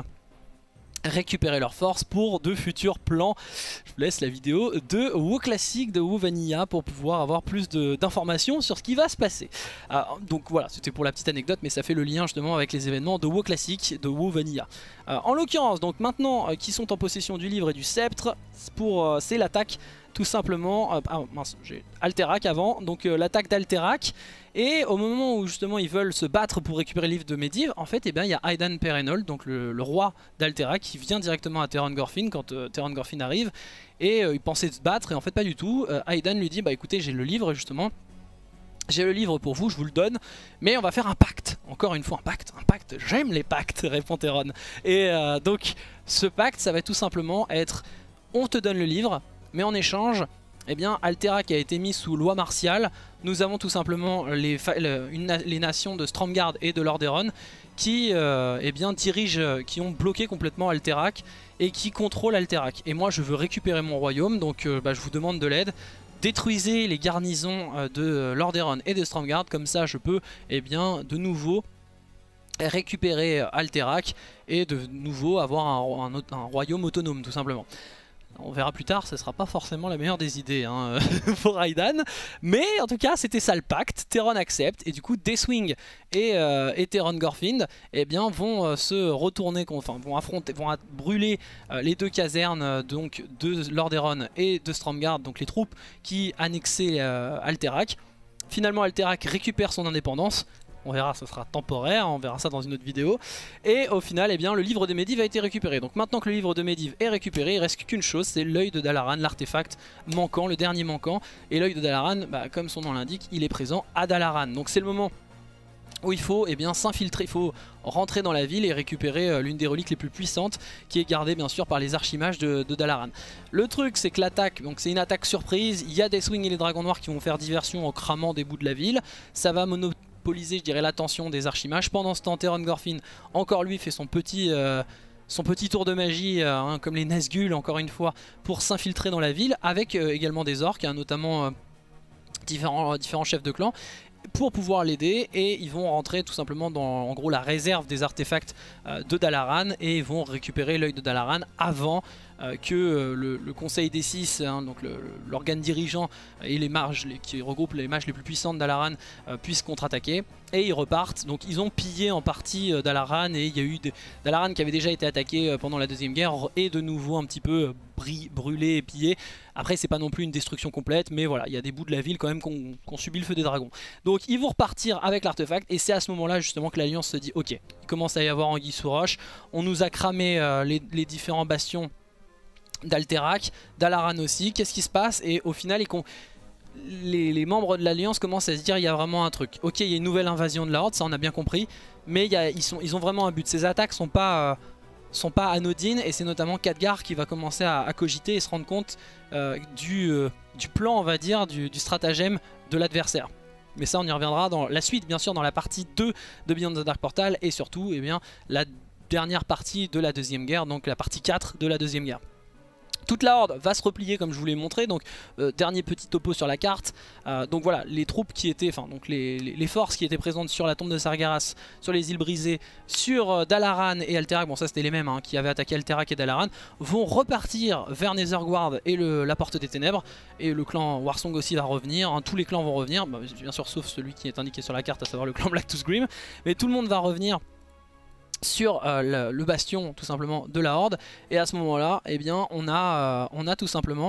S1: Récupérer leurs forces pour de futurs plans. Je vous laisse la vidéo de WoW Classic, de WoW Vanilla, pour pouvoir avoir plus d'informations sur ce qui va se passer. Euh, donc voilà, c'était pour la petite anecdote, mais ça fait le lien justement avec les événements de WoW Classic, de WoW Vanilla. Euh, en l'occurrence, donc maintenant euh, qui sont en possession du livre et du sceptre, pour euh, c'est l'attaque tout simplement, euh, ah mince, j'ai Alterac avant, donc euh, l'attaque d'Alterac. Et au moment où justement ils veulent se battre pour récupérer le livre de Medivh, en fait, eh bien, il y a Aidan Perenol, donc le, le roi d'Alterac, qui vient directement à Teron Gorfin quand euh, Teron Gorfin arrive. Et euh, il pensait se battre, et en fait pas du tout. Euh, Aidan lui dit, bah écoutez, j'ai le livre justement. J'ai le livre pour vous, je vous le donne, mais on va faire un pacte. Encore une fois, un pacte, un pacte, j'aime les pactes, répond Teron. Et euh, donc, ce pacte, ça va tout simplement être, on te donne le livre, mais en échange, eh bien, Alterac a été mis sous loi martiale. Nous avons tout simplement les, une, les nations de Stromgarde et de Lordaeron qui euh, eh bien, dirigent, qui ont bloqué complètement Alterac et qui contrôlent Alterac. Et moi, je veux récupérer mon royaume, donc euh, bah, je vous demande de l'aide. Détruisez les garnisons euh, de Lordaeron et de Stromgarde, comme ça je peux eh bien, de nouveau récupérer Alterac et de nouveau avoir un, un, un royaume autonome, tout simplement. On verra plus tard, ce ne sera pas forcément la meilleure des idées hein, pour Aidan. Mais en tout cas, c'était ça le pacte. Teron accepte. Et du coup, Deathwing et, euh, et Teron Gorfin eh bien, vont euh, se retourner, enfin, vont affronter, vont brûler euh, les deux casernes euh, donc, de Lordaeron et de Stromgarde, donc les troupes qui annexaient euh, Alterac. Finalement, Alterac récupère son indépendance. On verra, ce sera temporaire, on verra ça dans une autre vidéo. Et au final, eh bien, le livre de Medivh a été récupéré. Donc maintenant que le livre de Medivh est récupéré, il reste qu'une chose, c'est l'œil de Dalaran, l'artefact manquant, le dernier manquant. Et l'œil de Dalaran, bah, comme son nom l'indique, il est présent à Dalaran. Donc c'est le moment où il faut eh bien s'infiltrer, il faut rentrer dans la ville et récupérer euh, l'une des reliques les plus puissantes qui est gardée bien sûr par les archimages de, de Dalaran. Le truc c'est que l'attaque, donc c'est une attaque surprise, il y a Deathwing et les dragons noirs qui vont faire diversion en cramant des bouts de la ville. Ça va monopoliser je dirais l'attention des archimages. Pendant ce temps, Teron Gorfin, encore lui, fait son petit... Euh, son petit tour de magie, euh, hein, comme les Nazgûl encore une fois, pour s'infiltrer dans la ville, avec euh, également des orques, hein, notamment euh, différents, euh, différents chefs de clan, pour pouvoir l'aider. Et ils vont rentrer tout simplement dans en gros la réserve des artefacts euh, de Dalaran, et ils vont récupérer l'œil de Dalaran avant euh, que euh, le, le conseil des six, hein, donc l'organe dirigeant et les mages les, qui regroupent les mages les plus puissants de Dalaran euh, puissent contre-attaquer. Et ils repartent, donc ils ont pillé en partie euh, Dalaran, et il y a eu des... Dalaran qui avait déjà été attaqué euh, pendant la deuxième guerre et de nouveau un petit peu euh, brûlé et pillé. Après c'est pas non plus une destruction complète, mais voilà, il y a des bouts de la ville quand même qui ont subi le feu des dragons. Donc ils vont repartir avec l'artefact, et c'est à ce moment là justement que l'Alliance se dit ok, il commence à y avoir anguille sous roche, on nous a cramé euh, les, les différents bastions d'Alterac, Dalaran aussi, qu'est-ce qui se passe? Et au final ils Les, les membres de l'Alliance commencent à se dire il y a vraiment un truc. Ok, il y a une nouvelle invasion de la Horde, ça on a bien compris, mais il y a, ils, sont, ils ont vraiment un but. Ces attaques sont pas, euh, sont pas anodines, et c'est notamment Khadgar qui va commencer à, à cogiter et se rendre compte euh, du, euh, du plan, on va dire, du, du stratagème de l'adversaire. Mais ça on y reviendra dans la suite, bien sûr, dans la partie deux de Beyond the Dark Portal, et surtout eh bien, la dernière partie de la deuxième guerre, donc la partie quatre de la deuxième guerre. Toute la horde va se replier comme je vous l'ai montré, donc euh, dernier petit topo sur la carte. Euh, donc voilà, les troupes qui étaient, enfin donc les, les, les forces qui étaient présentes sur la tombe de Sargeras, sur les îles brisées, sur euh, Dalaran et Alterac, bon ça c'était les mêmes hein, qui avaient attaqué Alterac et Dalaran, vont repartir vers Netherguard et le, la Porte des Ténèbres. Et le clan Warsong aussi va revenir, hein, tous les clans vont revenir, bah, bien sûr sauf celui qui est indiqué sur la carte, à savoir le clan Blacktooth Grim. Mais tout le monde va revenir sur euh, le, le bastion tout simplement de la horde, et à ce moment là eh bien on a, euh, on a tout simplement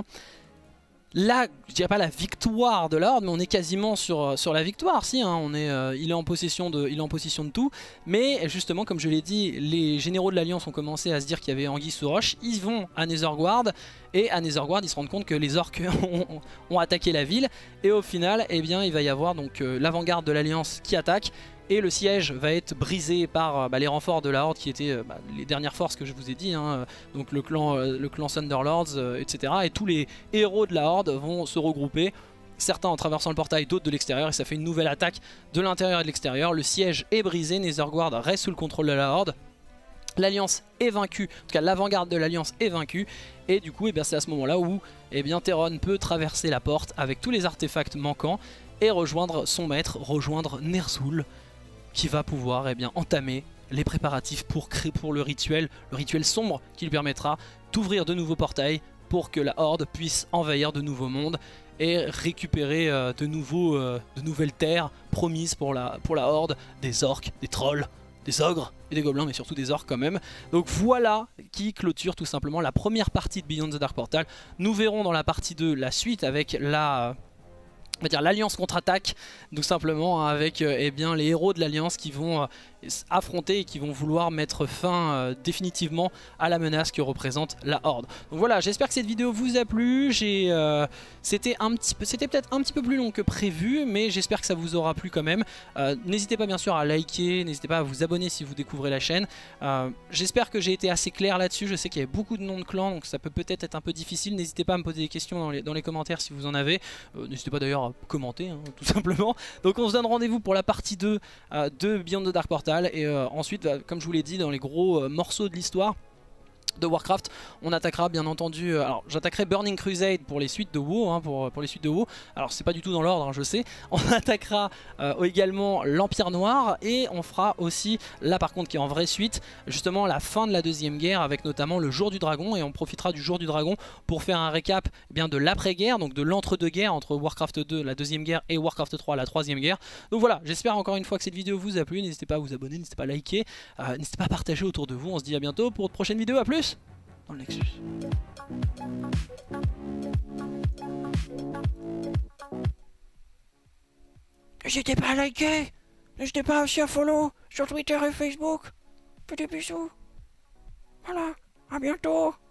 S1: la, je dirais pas la victoire de la horde, mais on est quasiment sur, sur la victoire si hein, on est, euh, il, est en possession de, il est en possession de tout, mais justement comme je l'ai dit, les généraux de l'Alliance ont commencé à se dire qu'il y avait anguille sous roche. Ils vont à Netherguard, et à Netherguard ils se rendent compte que les orques ont, ont attaqué la ville, et au final eh bien, il va y avoir donc euh, l'avant-garde de l'Alliance qui attaque. Et le siège va être brisé par bah, les renforts de la Horde qui étaient bah, les dernières forces que je vous ai dit, hein, donc le clan, euh, le clan Thunderlords, euh, et cetera. Et tous les héros de la Horde vont se regrouper, certains en traversant le portail, d'autres de l'extérieur, et ça fait une nouvelle attaque de l'intérieur et de l'extérieur. Le siège est brisé, Netherguard reste sous le contrôle de la Horde. L'Alliance est vaincue, en tout cas l'avant-garde de l'Alliance est vaincue, et du coup eh c'est à ce moment-là où eh bien, Theron peut traverser la porte avec tous les artefacts manquants et rejoindre son maître, rejoindre Ner'zhul, qui va pouvoir eh bien, entamer les préparatifs pour, créer, pour le rituel, le rituel sombre qui lui permettra d'ouvrir de nouveaux portails pour que la Horde puisse envahir de nouveaux mondes et récupérer euh, de, nouveaux, euh, de nouvelles terres promises pour la, pour la Horde, des orques, des trolls, des ogres et des gobelins, mais surtout des orques quand même. Donc voilà qui clôture tout simplement la première partie de Beyond the Dark Portal. Nous verrons dans la partie deux la suite avec la... on va dire l'Alliance contre-attaque, tout simplement hein, avec euh, eh bien, les héros de l'Alliance qui vont euh, affronter et qui vont vouloir mettre fin euh, définitivement à la menace que représente la Horde. Donc voilà, j'espère que cette vidéo vous a plu. euh, C'était un petit peu, c'était peut-être un petit peu plus long que prévu, mais j'espère que ça vous aura plu quand même. Euh, n'hésitez pas bien sûr à liker, n'hésitez pas à vous abonner si vous découvrez la chaîne. Euh, j'espère que j'ai été assez clair là-dessus. Je sais qu'il y avait beaucoup de noms de clans, donc ça peut peut-être être un peu difficile. N'hésitez pas à me poser des questions dans les, dans les commentaires si vous en avez. Euh, n'hésitez pas d'ailleurs commenter hein, tout simplement. Donc on se donne rendez-vous pour la partie deux euh, de Beyond the Dark Portal, et euh, ensuite bah, comme je vous l'ai dit, dans les gros euh, morceaux de l'histoire de Warcraft, on attaquera bien entendu, euh, alors j'attaquerai Burning Crusade pour les suites de WoW, hein, pour, pour les suites de WoW, alors c'est pas du tout dans l'ordre hein, je sais, on attaquera euh, également l'Empire Noir, et on fera aussi, là par contre qui est en vraie suite, justement la fin de la deuxième guerre, avec notamment le Jour du Dragon, et on profitera du Jour du Dragon pour faire un récap eh bien, de l'après-guerre, donc de l'entre-deux-guerres entre Warcraft deux, la deuxième guerre, et Warcraft trois, la troisième guerre. Donc voilà, j'espère encore une fois que cette vidéo vous a plu, n'hésitez pas à vous abonner, n'hésitez pas à liker, euh, n'hésitez pas à partager autour de vous, on se dit à bientôt pour de prochaines vidéos, à plus dans le Nexus. N'hésitez pas à liker, n'hésitez pas aussi à follow sur Twitter et Facebook. Petits bisous. Voilà, à bientôt.